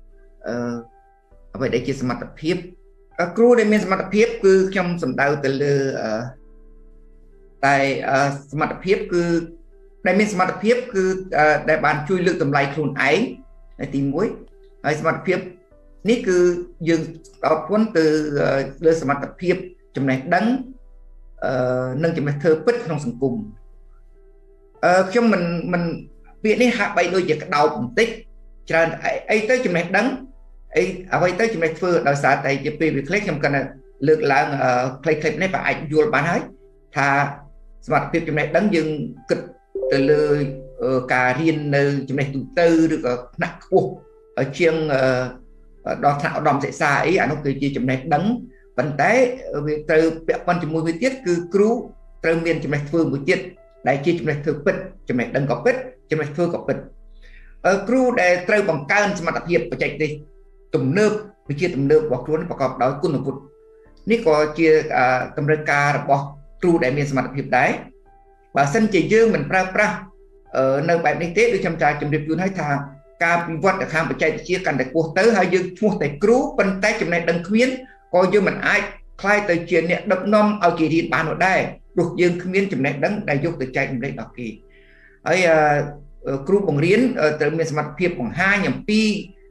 អ្វីដែលជាសមត្ថភាពគ្រូដែលមានសមត្ថភាពគឺខ្ញុំសំដៅទៅលើតែសមត្ថភាពគឺដែលមានសមត្ថភាពគឺដែលបានជួយលើកតម្លៃខ្លួនឯងទី1ហើយសមត្ថភាពនេះគឺយើងតបពន្ធទៅលើសមត្ថភាពចំណេះដឹងនិងចំណេះធ្វើពិតក្នុងសង្គមខ្ញុំមិនពាក្យនេះហាក់បីដូចជាក្តោបបន្តិចច្រើនអីទៅចំណេះដឹងអីអ្វីទៅចំណេះធ្វើដោយសារតែជាពេលវាខ្លីខ្ញុំគាត់លើកឡើងខ្លីៗនេះប្រអាចយល់បានហើយថាសមត្ថភាពចំណេះដឹងយើងគិតទៅលើការរៀននៅចំណេះទូទៅឬក៏ថ្នាក់ខ្ពស់ជាងដល់ថ្នាក់ឧត្តមសិក្សាអីអានោះគឺជាចំណេះដឹងប៉ុន្តែវាត្រូវពាក់ព័ន្ធជាមួយវាទៀតគឺគ្រូត្រូវមានចំណេះធ្វើមួយទៀតដែលជាចំណេះធ្វើពិតចំណេះដឹងក៏ពិតចំណេះធ្វើក៏ពិតគ្រូដែលត្រូវបង្កើនសមត្ថភាពបច្ចេកទេសទំនើបវិជ្ជាទំនើបរបស់ខ្លួនប្រកបដោយគុណវុឌ្ឍិនេះក៏ជាតម្រូវការរបស់គ្រូដែលមានសមត្ថភាពដែរបើសិនជាយើងមិនប្រើប្រាស់នៅបែបនេះទេដូចខ្ញុំចាជម្រាបជូនឲ្យថាការវិវត្តខាងបច្ចេកវិទ្យាកាន់តែខ្ពស់ទៅហើយយើងឈ្មោះតែគ្រូប៉ុន្តែចំណេះដឹងគ្មានក៏យើងមិនអាចខ្លាយទៅជាអ្នកដឹកនាំឲ្យគេរៀនបាននោះដែរព្រោះយើងគ្មានចំណេះដឹងដែលយកទៅចែករំលែកដល់គេហើយគ្រូបង្រៀនត្រូវមានសមត្ថភាពបង្ហាញអំពី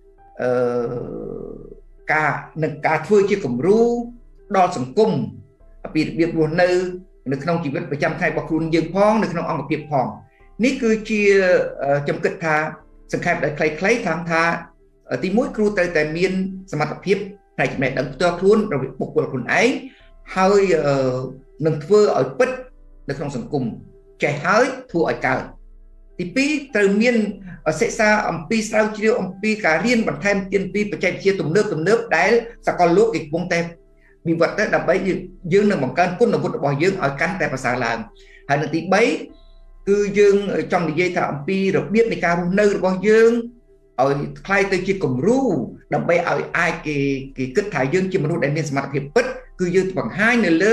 ការធ្វើជាគំរូដល់សង្គមពីរបៀបរស់នៅក្នុងជីវិតប្រចាំថ្ងៃរបស់ខ្លួនយើងផងនៅក្នុងអង្គភាពផងនេះគឺជាខ្ញុំគិតថាសង្ខេបដោយខ្លីៗថាទី1គ្រូត្រូវតែមានសមត្ថភាពផ្នែកចំណេះដឹងផ្ទាល់ខ្លួនរបស់បុគ្គលខ្លួនឯងហើយនឹងធ្វើឲ្យពិតនៅក្នុងសង្គមចេះហើយធ្វើឲ្យកើតទី2ត្រូវមានសិក្សាអំពីស្រាវជ្រាវអំពីការរៀនបន្ថែមទៀតពីបច្ចេកវិទ្យាទំនើបដែលសកលលោកគេកំពុងតែវិវត្តទៅដើម្បីយើងនឹងបង្កើនគុណវុឌ្ឍិរបស់យើងឲ្យកាន់តែប្រសើរឡើងហើយនៅទី3គឺយើងចង់និយាយថាអំពីរបៀបនៃការរស់នៅរបស់យើងឲ្យคล้ายទៅជាគំរូដើម្បីឲ្យអាចគេគិតថាយើងជាមនុស្សដែលមានសមត្ថភាពពិតគឺយើងបង្ហាញនៅលើ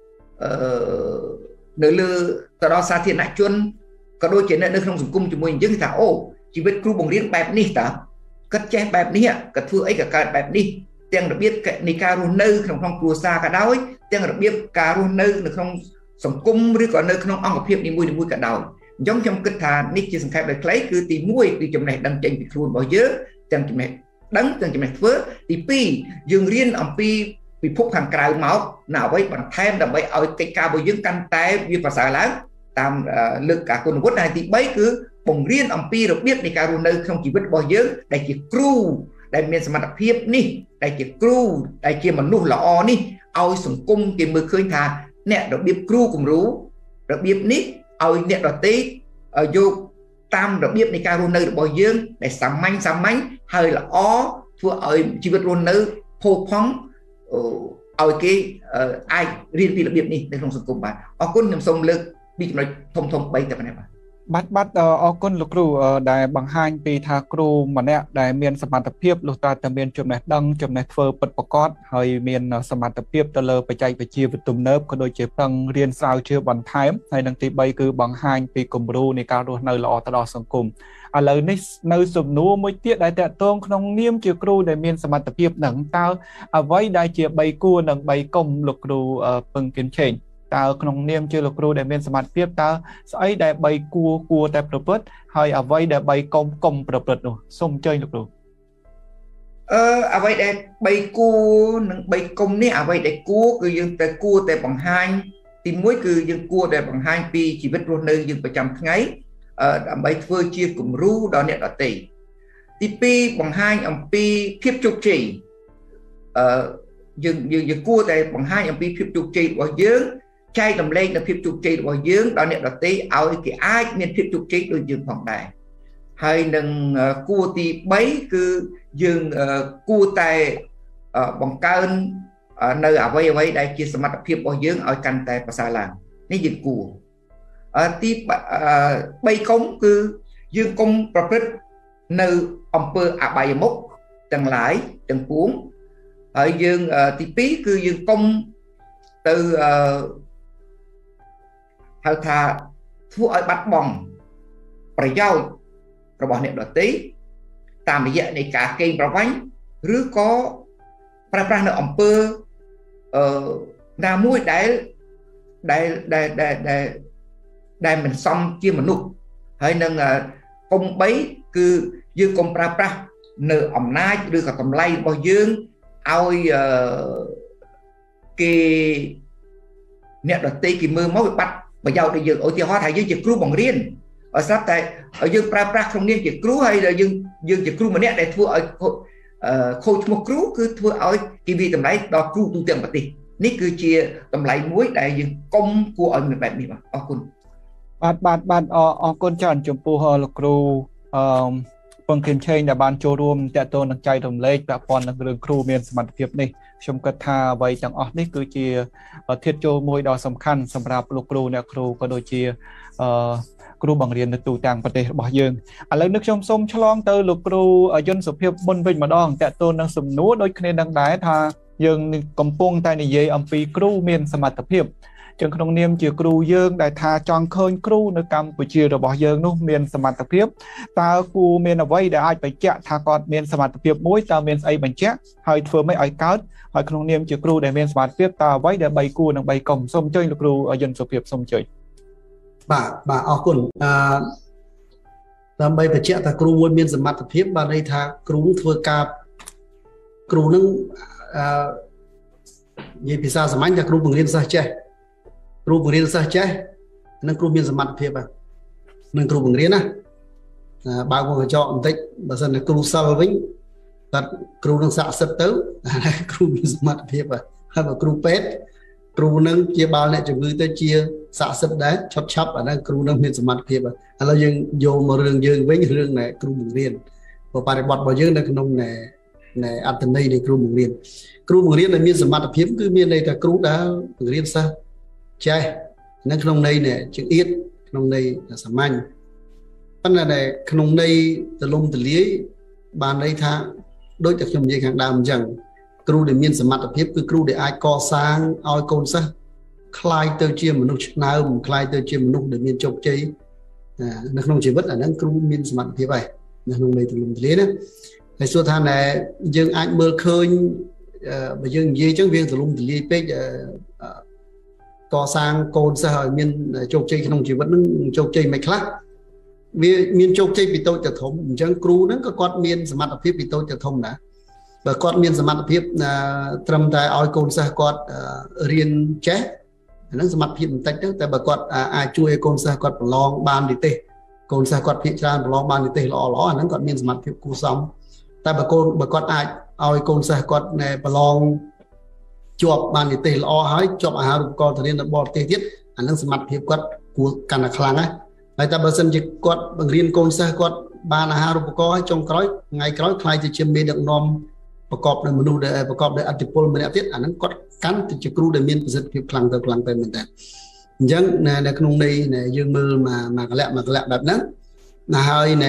ទៅដល់សាធារណជនក៏ដូចជានៅក្នុងសង្គមជាមួយយើងគឺថាអូជីវិតគ្រូបង្រៀនបែបនេះតើគិតចេះបែបនេះក៏ធ្វើអីក៏កើតបែបនេះទាំងរបៀបនៃការរស់នៅក្នុងគ្រួសារក៏ដោយទាំងរបៀបការរស់នៅក្នុងសង្គមឬក៏នៅក្នុងអង្គភាពនីមួយៗក៏ដោយ giống trong kịch thà nít chia sẻ khai đời lấy cứ thì muối từ trong này đăng trên bị khuôn bao giờ trong này đắng trong này phớ thì pi dương riêng ông pi bị phúc hàng cào máu nào với bằng thêm là mấy ở cái cao bao dương canh tay vì và xả láng tam lực cả con quất này thì mấy cứ bồng riêng ông pi được biết đi cả rồi nơi không chỉ biết bao giờ đại chỉ crew đại miền sầm mặt phiếp ní đại chỉ crew đại chỉ mà nuôi lọ ní ao sủng cung thì mưa khơi thà nè được biết crew cùng rú được biết ní ao nè được tí ở vô tam được biết đi cả rồi nơi được bao giờ để sắm mánh hơi là ó thua ở chỉ biết rồi nơi phô phóng ở cái ai riêng vì là biết ní để không sủng cung bạn ở quân nhầm sông lực bị nói thông bay tại bên này bạn bắt ở con lục rù đại bằng haiปีthà cรูmà nè đại miềnสมรรถភាពលោកតាតែមានចំណេះដឹងចំណេះធ្វើពិតប្រាកដហើយមានសមត្ថភាពទៅលើបច្ចេកវិទ្យាវិទំនើបក៏ដូចជាប្រឹងរៀនស្រាវជ្រាវបន្ថែមហើយនឹងទី3គឺបង្ហាញពីគំរូនៃការរស់នៅល្អទៅដល់សង្គមឥឡូវនេះនៅសំណួរមួយទៀតដែលតកតងក្នុងនាមជាគ្រូដែលមានសមត្ថភាពនឹងតើអ្វីដែលជា3គួរនិង3កុំលោកគ្រូពឹងគិនឆេងតើក្នុងនាមជាលោកគ្រូដែលមានសមត្ថភាពតើស្អីដែល3គួរតែប្រព្រឹត្តហើយអ្វីដែល3កុំប្រព្រឹត្តនោះសូមអញ្ជើញលោកគ្រូអ្វីដែល3គួរនិង3កុំនេះអ្វីដែលគួរគឺយើងតែគួរតែបង្ហាញទី1គឺយើងគួរតែបង្ហាញពីជីវិតរស់នៅយើងប្រចាំថ្ងៃដើម្បីធ្វើជាគំរូដល់អ្នកដទៃទី2បង្ហាញអំពីភាពជោគជ័យយើងគួរតែបង្ហាញអំពីភាពជោគជ័យរបស់យើងចែករំលែកនូវភាពជោគជ័យរបស់យើងដល់អ្នកដទៃឲ្យគេអាចមានភាពជោគជ័យដូចយើងផងដែរហើយនឹងគួរទី3គឺយើងគួរតែបង្កើននៅអ្វីដែលជាសមត្ថភាពរបស់យើងឲ្យកាន់តែប្រសើរឡើងនេះយើងគួរទី3កុំគឺយើងកុំប្រព្រឹត្តនៅអំពើអបាយមុខទាំងឡាយទាំងពួងហើយយើងទី2គឺយើងកុំទៅហៅថាធ្វើឲ្យបាត់បង់ប្រយោជន៍របស់អ្នកដទៃតាមរយៈនៃការកេងប្រវ័ញ្ចឬក៏ប្រើប្រាស់នៅអំពើណាមួយដែលមិនសមជាមនុស្សហើយនឹងកុំ3គឺយើងកុំប្រើប្រាស់នៅអំណាចឬក៏តម្លៃរបស់យើងឲ្យគេអ្នកដទៃគេមើលមកវាបាត់ប្រយោជន៍ដូចយើងឧទាហរណ៍ថាយើងជាគ្រូបង្រៀនស្រាប់តែយើងប្រើប្រាស់ក្នុងនាមជាគ្រូហើយយើងជាគ្រូម្នាក់ដែលធ្វើឲ្យខូចឈ្មោះគ្រូគឺធ្វើឲ្យគេវាតម្លៃដល់គ្រូទូទាំងប្រទេសនេះគឺជាតម្លៃមួយដែលយើងកុំគួរឲ្យមានបែបនេះបាទអរគុណបាទអរគុណច្រើនចំពោះលោកគ្រូពងគិនឆេងដែលបានចូលរួមតេតូននឹងចែករំលែកពាក់ព័ន្ធនឹងរឿងគ្រូមានសមត្ថភាពនេះខ្ញុំគិតថាអ្វីទាំងអស់នេះគឺជាធាតុចូលមួយដ៏សំខាន់សម្រាប់លោកគ្រូអ្នកគ្រូក៏ដូចជាគ្រូបង្រៀននៅទូទាំងប្រទេសរបស់យើងឥឡូវនេះខ្ញុំសូមឆ្លងទៅលោកគ្រូយុនសុភាពមុនវិញម្ដងតេតូននឹងសំណួរដូចគ្នានឹងដែរថាយើងកំពុងតែនិយាយអំពីគ្រូមានសមត្ថភាពចឹងក្នុងនាមជាគ្រូយើងដែលថាចង់ឃើញគ្រូនៅកម្ពុជារបស់យើងនោះមានសមត្ថភាពតើគួរមានអ្វីដែលអាចបញ្ជាក់ថាគាត់មានសមត្ថភាពមួយតើមានស្អីបញ្ជាក់ហើយធ្វើម៉េចឲ្យកើតហើយក្នុងនាមជាគ្រូដែលមានសមត្ថភាពតើអ្វីដែល3គួរនិង3កុំសូមអញ្ជើញលោកគ្រូយុនសុភាពសូមអញ្ជើញបាទអរគុណដើម្បីបញ្ជាក់ថាគ្រូមួយមានសមត្ថភាពបានន័យថាគ្រូធ្វើការគ្រូនឹងនិយាយភាសាសាមញ្ញថាគ្រូបង្រៀនសិស្សចេះគ្រូបង្រៀនសិស្សចេះនិងគ្រូមានសមត្ថភាពនឹងគ្រូបង្រៀនណាបើកវងកញ្ចក់បន្តិចបើសិនតែគ្រូសិលវិញតែគ្រូនឹងស័ក្តិសិទ្ធទៅគ្រូមានសមត្ថភាពហើយបើគ្រូពេទ្យគ្រូនឹងជាបាលអ្នកជំងឺទៅជាស័ក្តិសិទ្ធដែរឆាប់អាហ្នឹងគ្រូនឹងមានសមត្ថភាពឥឡូវយើងយកមករឿងយើងវិញរឿងនៃគ្រូបង្រៀនបរិបទរបស់យើងនៅក្នុងនៃអត្តន័យនៃគ្រូបង្រៀនដែលមានសមត្ថភាពគឺមានន័យថាគ្រូដែលបង្រៀនសិស្សចេះនៅក្នុងន័យនេះចង្អៀតក្នុងន័យសាមញ្ញប៉ុន្តែក្នុងន័យទលំទលាយបានន័យថាដូចតែខ្ញុំនិយាយខាងដើមអញ្ចឹងគ្រូដែលមានសមត្ថភាពគឺគ្រូដែលអាចកសាងឲ្យកូនសិស្សคล้ายទៅជាមនុស្សឆ្នើមคล้ายទៅជាមនុស្សដែលមានជោគជ័យនៅក្នុងជីវិតអាហ្នឹងគ្រូមានសមត្ថភាពហើយនៅក្នុងន័យទលំទលាយណាហើយសួរថាណែយើងអាចមើលឃើញបើយើងនិយាយអញ្ចឹងវាទលំទលាយពេក có sang côn sẽ hỏi miền chục chơi không chỉ vẫn chục chơi mày khác vì miền chục chơi bị tôi trở thống chẳng cru nó có con miền sầm mặt ở phía bị tôi trở thống đã và con miền sầm mặt ở phía trầm tại oi côn sẽ con riêng chết nó sầm mặt phía tách đó tại bà con ai chui côn sẽ con long ban đi tê côn sẽ con phía ra long ban đi tê ló nó còn miền sầm mặt phía cú xong tại bà con ai oi côn sẽ con này bà long chụp ban đi tê ló hỏi chụp à con thời nó bỏ tê tiết nó sầm mặt phía con của cả là khang á lại ta bớt sân chỉ quạt bằng riêng con xe quạt ba là hai rùa có trong cõi ngày cõi khai thì chiêm miên được nomประกอบในมนุษย์ได้ประกอบในอัติพลมันอาทิตย์อันนั้นก็กันจะครูได้มีประสิทธิภาพคลังแต่คลังไปเหมือนกันยังในขนมนี้ในยืมมือมากระแลแบบนั้นนะฮะใน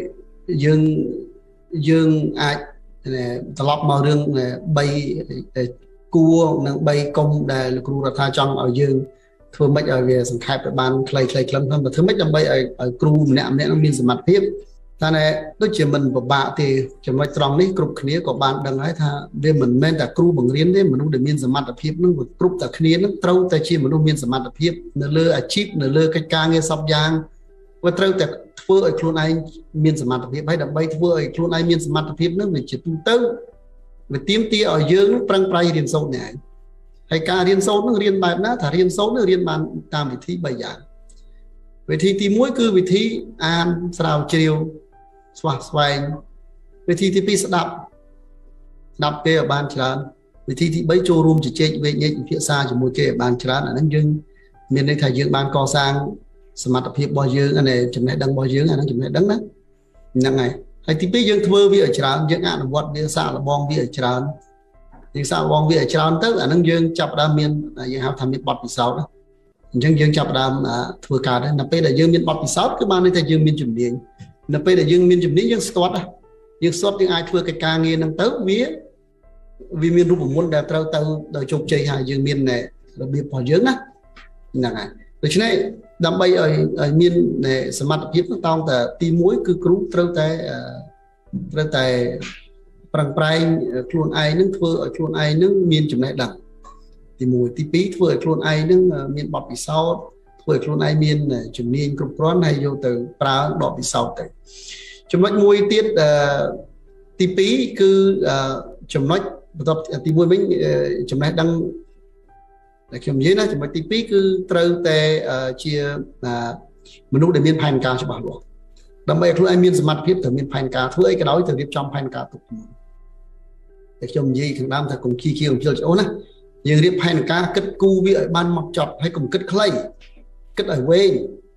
ยืงอาจตลอดมาเรื่องใบกัวนั่งใบกลมได้ครูรัฐาจังเอายืงทั่วไม่เอาเวสังขารไปบ้านใครคลำทำแต่ทั่วไม่จำเป็นเอาครูเนี่ยต้องมีสมาธิท่านด้วยเชื่อมันแบบบาที่จะมาตรงนี้กรุ๊ปขณีกับบ้านดังไงท่าเดี๋ยวมันแม้แต่ครูบางเรียนเนี่ยมันต้องมีสมาธินั่งกรุ๊ปแต่ขณีนั่งเต้าแต่เชื่อมันต้องมีสมาธิเนื้อเลืออาชีพเนื้อเลือการเงินสับยางว่าเต้าแต่ทั่วไอ้ครูนายมีสมาธิให้ดับใบทั่วไอ้ครูนายมีสมาธินั่งเป็นจิตตุ้งเต้าเป็นเตรียมตีเอาเยอะนั่งปรังไปเรียนโซนเนี่ยให้การเรียนโซนนั่งเรียนแบบนั้นถ้าเรียนโซนนั่งเรียนมันตามวิธีใบอย่างวิธีที่มุ้ยคือวิธีอ่านสาวเชียวสว่างสว่างวิธีที่พี่สดับเกย์บานชราวิธีที่ใบโจรวมจิตเจเวเนยเพียซาจมูกเกย์บานชราอันนั้นยังมีในไทยยังบานก่อสร้างสมัติเพียบบ่อยังอันนี้จำได้ดังบ่อยังอันนั้นจำได้ดังนะยังไงไอ้ที่พี่ยังทั่ววิชรายังอ่านวัดวิชาละบองวิชรายังสาวบองวิชราตั้งอันนั้นยังจับดามมีนยังหาทำมีบทพิเศษยังจับดามทั่วการได้นับไปแต่ยังมีบทพิเศษก็มาในไทยยังมีจุดเด่นนับไปแต่ยังมีจุดนี้ยังสตอดยังสตอดยังไอทั่วการเงินนั่งเต้าวิมีรูปมุนแต่เต้าโดยจบใจหายยังมีในระเบียบพอเยอะนะยังไงโดยเฉพาะดำไปมีในสมัติพิษต้องแต่ตีมวยคือกรุ๊ปเต้าแต่ปรังปลายครูนไอนึ่งทั่วครูนไอนึ่งมีจุดไหนดังตีมวยตีปีทั่วครูนไอนึ่งมีบทพิเศษทั่วครูนไอมีจุดนี้กรุ๊ปร้อนให้โยtừปลาบทพิเศษแต่จุดนั้นมวยเตี้ยตีปีคือจุดนั้นตีมวยไม่จุดไหนดังแต่เขียนยืนนะจุดนั้นตีปีคือเต้าแต่เชียมนุษย์ได้มีพันการฉบับหลวงดังไปครูนไอมีสมัติพิษแต่มีพันการทั่วไอ้กระดอยแต่เรียบจำพันการตุกแต่ชมยี่ข้างด้านถ้าcùngขี้ของเจ้าโอ้นะยังเรียบพันการกึศกูวิบันหมอกจอดให้cùngกึศใครกึศở quê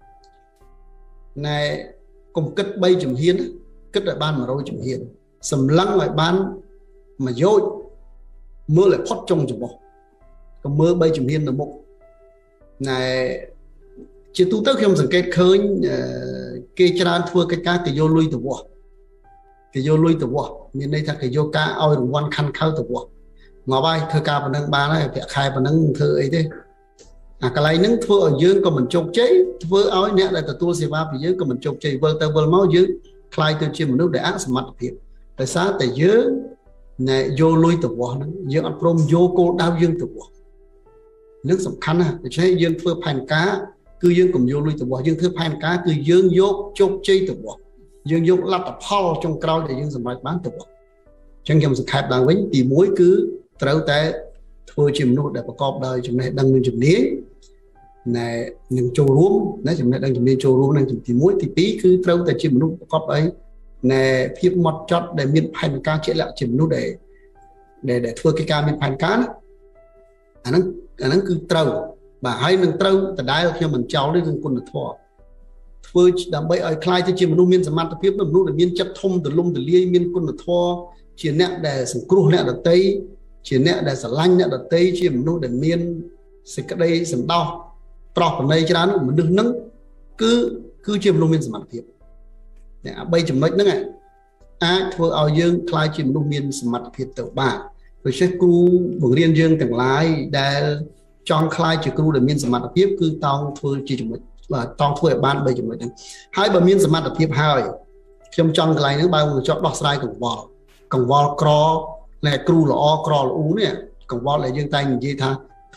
này cùng kích bay chùm hiên kích ở ban mà rồi chùm hiên sầm lăng ở ban mà dối mưa lại phót trong chùm bò còn mưa bay chùm hiên là một này chỉ tu tới khi ông dần kết khơi kê cha thua cái cá cái vô lui từ bò cái vô lui từ bò nên đây thật cái vô cá ao đồng quan khăn khao từ bò ngõ bay thưa ca và nâng ba này phải khai và nâng thưa ấy thế cái này nâng thưa ở dương còn mình chọc chế thưa áo nè là từ tua xì va phía dưới còn mình chọc chế vơ tơ vơ máu dưới khai từ chim mình nước để ác mặt thiệt tại sao tại dưới này vô lui từ bò nó dương ăn prom vô cô đau dương từ bò nước sầm khăn à để cho dương thưa phàn cá cứ dương cùng vô lui từ bò dương thưa phàn cá cứ dương vô chọc chế từ bò dương vô lát tập hao trong cao để dương sầm bạch bán từ bò chẳng nhầm sự khai bằng với tìm mối cứ trâu té thôi chim nước đểประกอบđời chim này đang chim ní này những châu rúm đấy chim này đang chim ní châu rúm đang chim tìm mối thì tí cứ trâu té chim nướcประกอบấy này phía mặt chót để miền phàn cá chế lại chim nước để thưa cái ca miền phàn cá anh nó cứ trâu bà hay nâng trâu tại đáy khi mình cháu đến con được thọ thưa đám bay ở khai thì chim nước miền sầm mặt phía nước để miền chất thông từ lông từ lia miền con được thọ chỉ nè để sừng cua nè để tây chỉ nè để sờ lanh nè để tây chỉ mình nuôi để miên sực cái đây sừng đau trọc ở đây cho nó mình đừng nâng cứ chỉ mình nuôi miên sầm mặt thiệt nè bây chừng mấy nữa này ai thưa ao dương khai chỉ mình nuôi miên sầm mặt thiệt tự bà rồi sẽ cua bằng riêng dương từng lái để chọn khai chỉ cua để miên sầm mặt thiệt cứ tao thưa chỉ chừng mấy và tao thưa ban bây chừng mấy hai bờ miên sầm mặt thiệt hai trong chọn cái này nó bao người chọn đọc sai cùng bò còn vol cro là cru là o cro là u nè còn vol là dương tay nhìn gì tha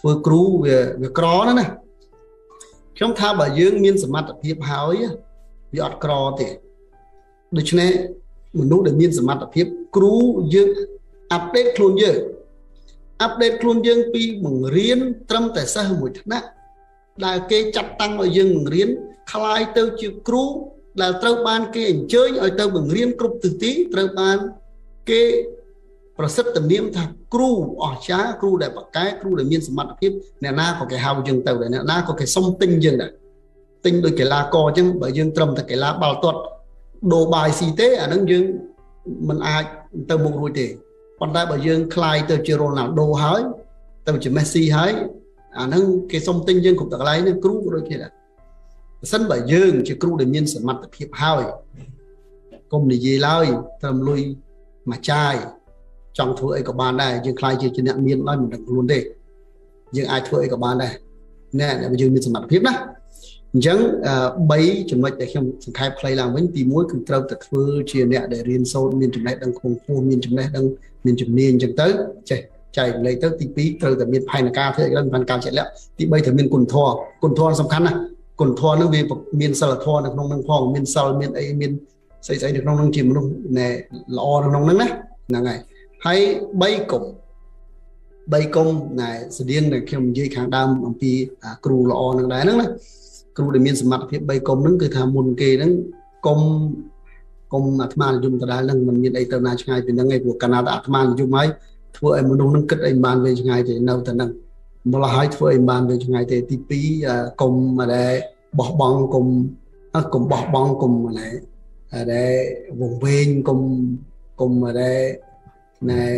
ធ្វើគ្រូវាក្រណាណាខ្ញុំថាបើយើងមានសមត្ថភាពហើយវាអត់ក្រទេដូច្នេះមនុស្សដែលមានសមត្ថភាពគ្រូយើងអាប់ដេតខ្លួនយើងពីបង្រៀនត្រឹមតែសិស្សមួយថ្នាក់ដែលគេចាត់តាំងឲ្យយើងបង្រៀនคล้ายទៅជាគ្រូដែលត្រូវបានគេអញ្ជើញឲ្យទៅបង្រៀនគ្រប់ទិសទីត្រូវបានគេប្រសិទ្ធនាមថាគ្រូអស្ចារ្យគ្រូដែលបកកែគ្រូដែលមានសមត្ថភាពអ្នកណាក៏គេហៅយើងទៅដែរអ្នកណាក៏គេសុំទិញយើងដែរទិញដោយកីឡាករអញ្ចឹងបើយើងត្រឹមតែកីឡាបាល់ទាត់ដូរបាយស៊ីទេអាហ្នឹងយើងមិនអាចទៅមុខរួចទេប៉ុន្តែបើយើងคล้ายទៅជារ៉ូណាល់ដូហើយទៅជាមេស៊ីហើយអាហ្នឹងគេសុំទិញយើងគ្រប់តកន្លែងហ្នឹងគ្រូក៏ដូចគ្នាដែរបើសិនបើយើងជាគ្រូដែលមានសមត្ថភាពហើយកុំនិយាយឡើយត្រឹមលុយមួយចាយចង់ធ្វើអីក៏បានដែរយើងខ្លាយជាអ្នកមានឡើយមិនដឹងខ្លួនទេយើងអាចធ្វើអីក៏បានដែរណែយើងមានសមត្ថភាពណាអញ្ចឹង3ចំណុចដែលខ្ញុំសង្ខេបខ្លីឡើងវិញទី1គឺត្រូវតែធ្វើជាអ្នកដែលរៀនសូត្រមានចំណេះដឹងខ្ពង់ខ្ពស់មានចំណេះដឹងមានជំនាញអញ្ចឹងទៅចេះចែករំលែកទៅទី2ត្រូវតែមានផែនការធ្វើអីផែនការជាក់លាក់ទី3ត្រូវមានគុណធម៌សំខាន់ណាគុណធម៌នឹងវាមានសិលធម៌នៅក្នុងនឹងផងមានសិលមានអីមានស្អីនៅក្នុងនឹងជាមនុស្សណែល្អនៅក្នុងនឹងណាហ្នឹងហើយ3កុំណែស្តៀងដែលខ្ញុំនិយាយខាងដើមអំពីគ្រូល្អនឹងដែរហ្នឹងណាគ្រូដែលមានសមត្ថភាព3កុំហ្នឹងគឺថាមុនគេហ្នឹងកុំអាត្មានិយមដដែលហ្នឹងមិនមានអីទៅណាឆ្ងាយពីហ្នឹងឯងព្រោះកាលណាអាត្មានិយមហើយធ្វើឲ្យមនុស្សហ្នឹងគិតអីមិនបានវែងឆ្ងាយទេនៅតែហ្នឹងម្ល៉េះហើយធ្វើអីមិនបានវែងឆ្ងាយទេទី2កុំដែលបោះបង់កុំបោះបង់កុំណែដែលវង្វេងកុំដែលណែ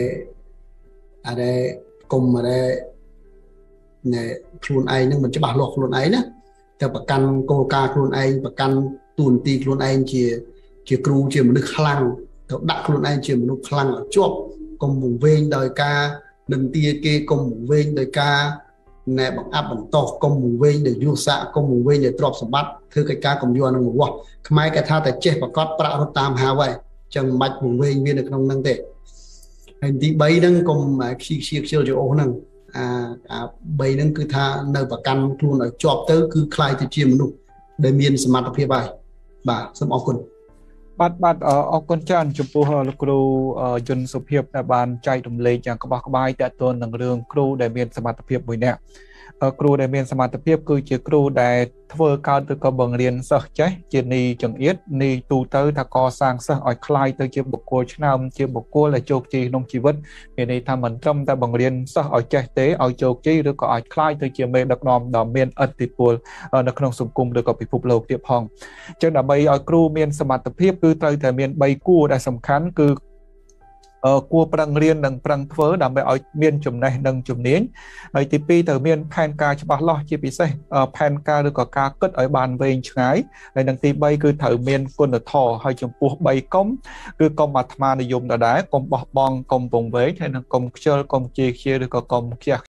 កុំដែលណែខ្លួនឯងនឹងមិនច្បាស់លាស់ខ្លួនឯងណាតែប្រកាន់គោលការណ៍ខ្លួនឯងប្រកាន់ទូនទីខ្លួនឯងជាគ្រូជាមនុស្សខ្លាំងទៅដាក់ខ្លួនឯងជាមនុស្សខ្លាំងឲ្យជាប់កុំវង្វេងដោយការនឹងទាគេកុំវង្វេងដោយការណែបង្អាប់បន្តោសកុំវង្វេងដោយយុសាកុំវង្វេងដោយទ្រព្យសម្បត្តិធ្វើកិច្ចការកុំយកនឹងមកវាស់ខ្មែរគេថាតែចេះប្រកាសប្រាក់រត់តាមហៅហើយចឹងមិនបាច់វង្វេងវានៅក្នុងហ្នឹងទេហើយទី3ហ្នឹងកុំខ្ជិលជាអូសហ្នឹងអា3ហ្នឹងគឺថានៅប្រកាន់ខ្លួនឲ្យជាប់ទៅគឺคล้ายទៅជាមនុស្សដែលមានសមត្ថភាពហើយបាទសូមអរគុណបាទអរគុណច្រើនចំពោះលោកគ្រូយុនសុភាពដែលបានចែករំលែកយ៉ាងក្បោះក្បាយទាក់ទងនឹងរឿងគ្រូដែលមានសមត្ថភាពមួយនាក់គ្រូដែលមានសមត្ថភាពគឺជាគ្រូដែលធ្វើកើតឬក៏បង្រៀនសិស្សចេះជានីចង្អៀតនីទូទៅថាកសាងសិស្សឲ្យคล้ายទៅជាបុគ្គលឆ្នើមជាបុគ្គលដែលជោគជ័យក្នុងជីវិតមានន័យថាមិនត្រឹមតែបង្រៀនសិស្សឲ្យចេះទេឲ្យជោគជ័យឬក៏ឲ្យคล้ายទៅជាមេដឹកនាំដ៏មានឥទ្ធិពលនៅក្នុងសង្គមឬក៏ពិភពលោកទៀតផងអញ្ចឹងដើម្បីឲ្យគ្រូមានសមត្ថភាពគឺត្រូវតែមាន3គួរដែលសំខាន់គឺគួរប្រឹងរៀននិងប្រឹងធ្វើដើម្បីឲ្យមានចំណេះនិងជំនាញហើយទី2ត្រូវមានផែនការច្បាស់លាស់ជាពិសេសផែនការឬក៏ការគិតឲ្យបានវែងឆ្ងាយហើយនិងទី3គឺត្រូវមានគុណធម៌ហើយចំពោះ3កុំគឺកុំអាត្មានិយមដដែលកុំបោះបង់កុំពងវែងហើយនិងកុំខ្ជិលកុំជេរខ្ជាឬក៏កុំខ្ជះ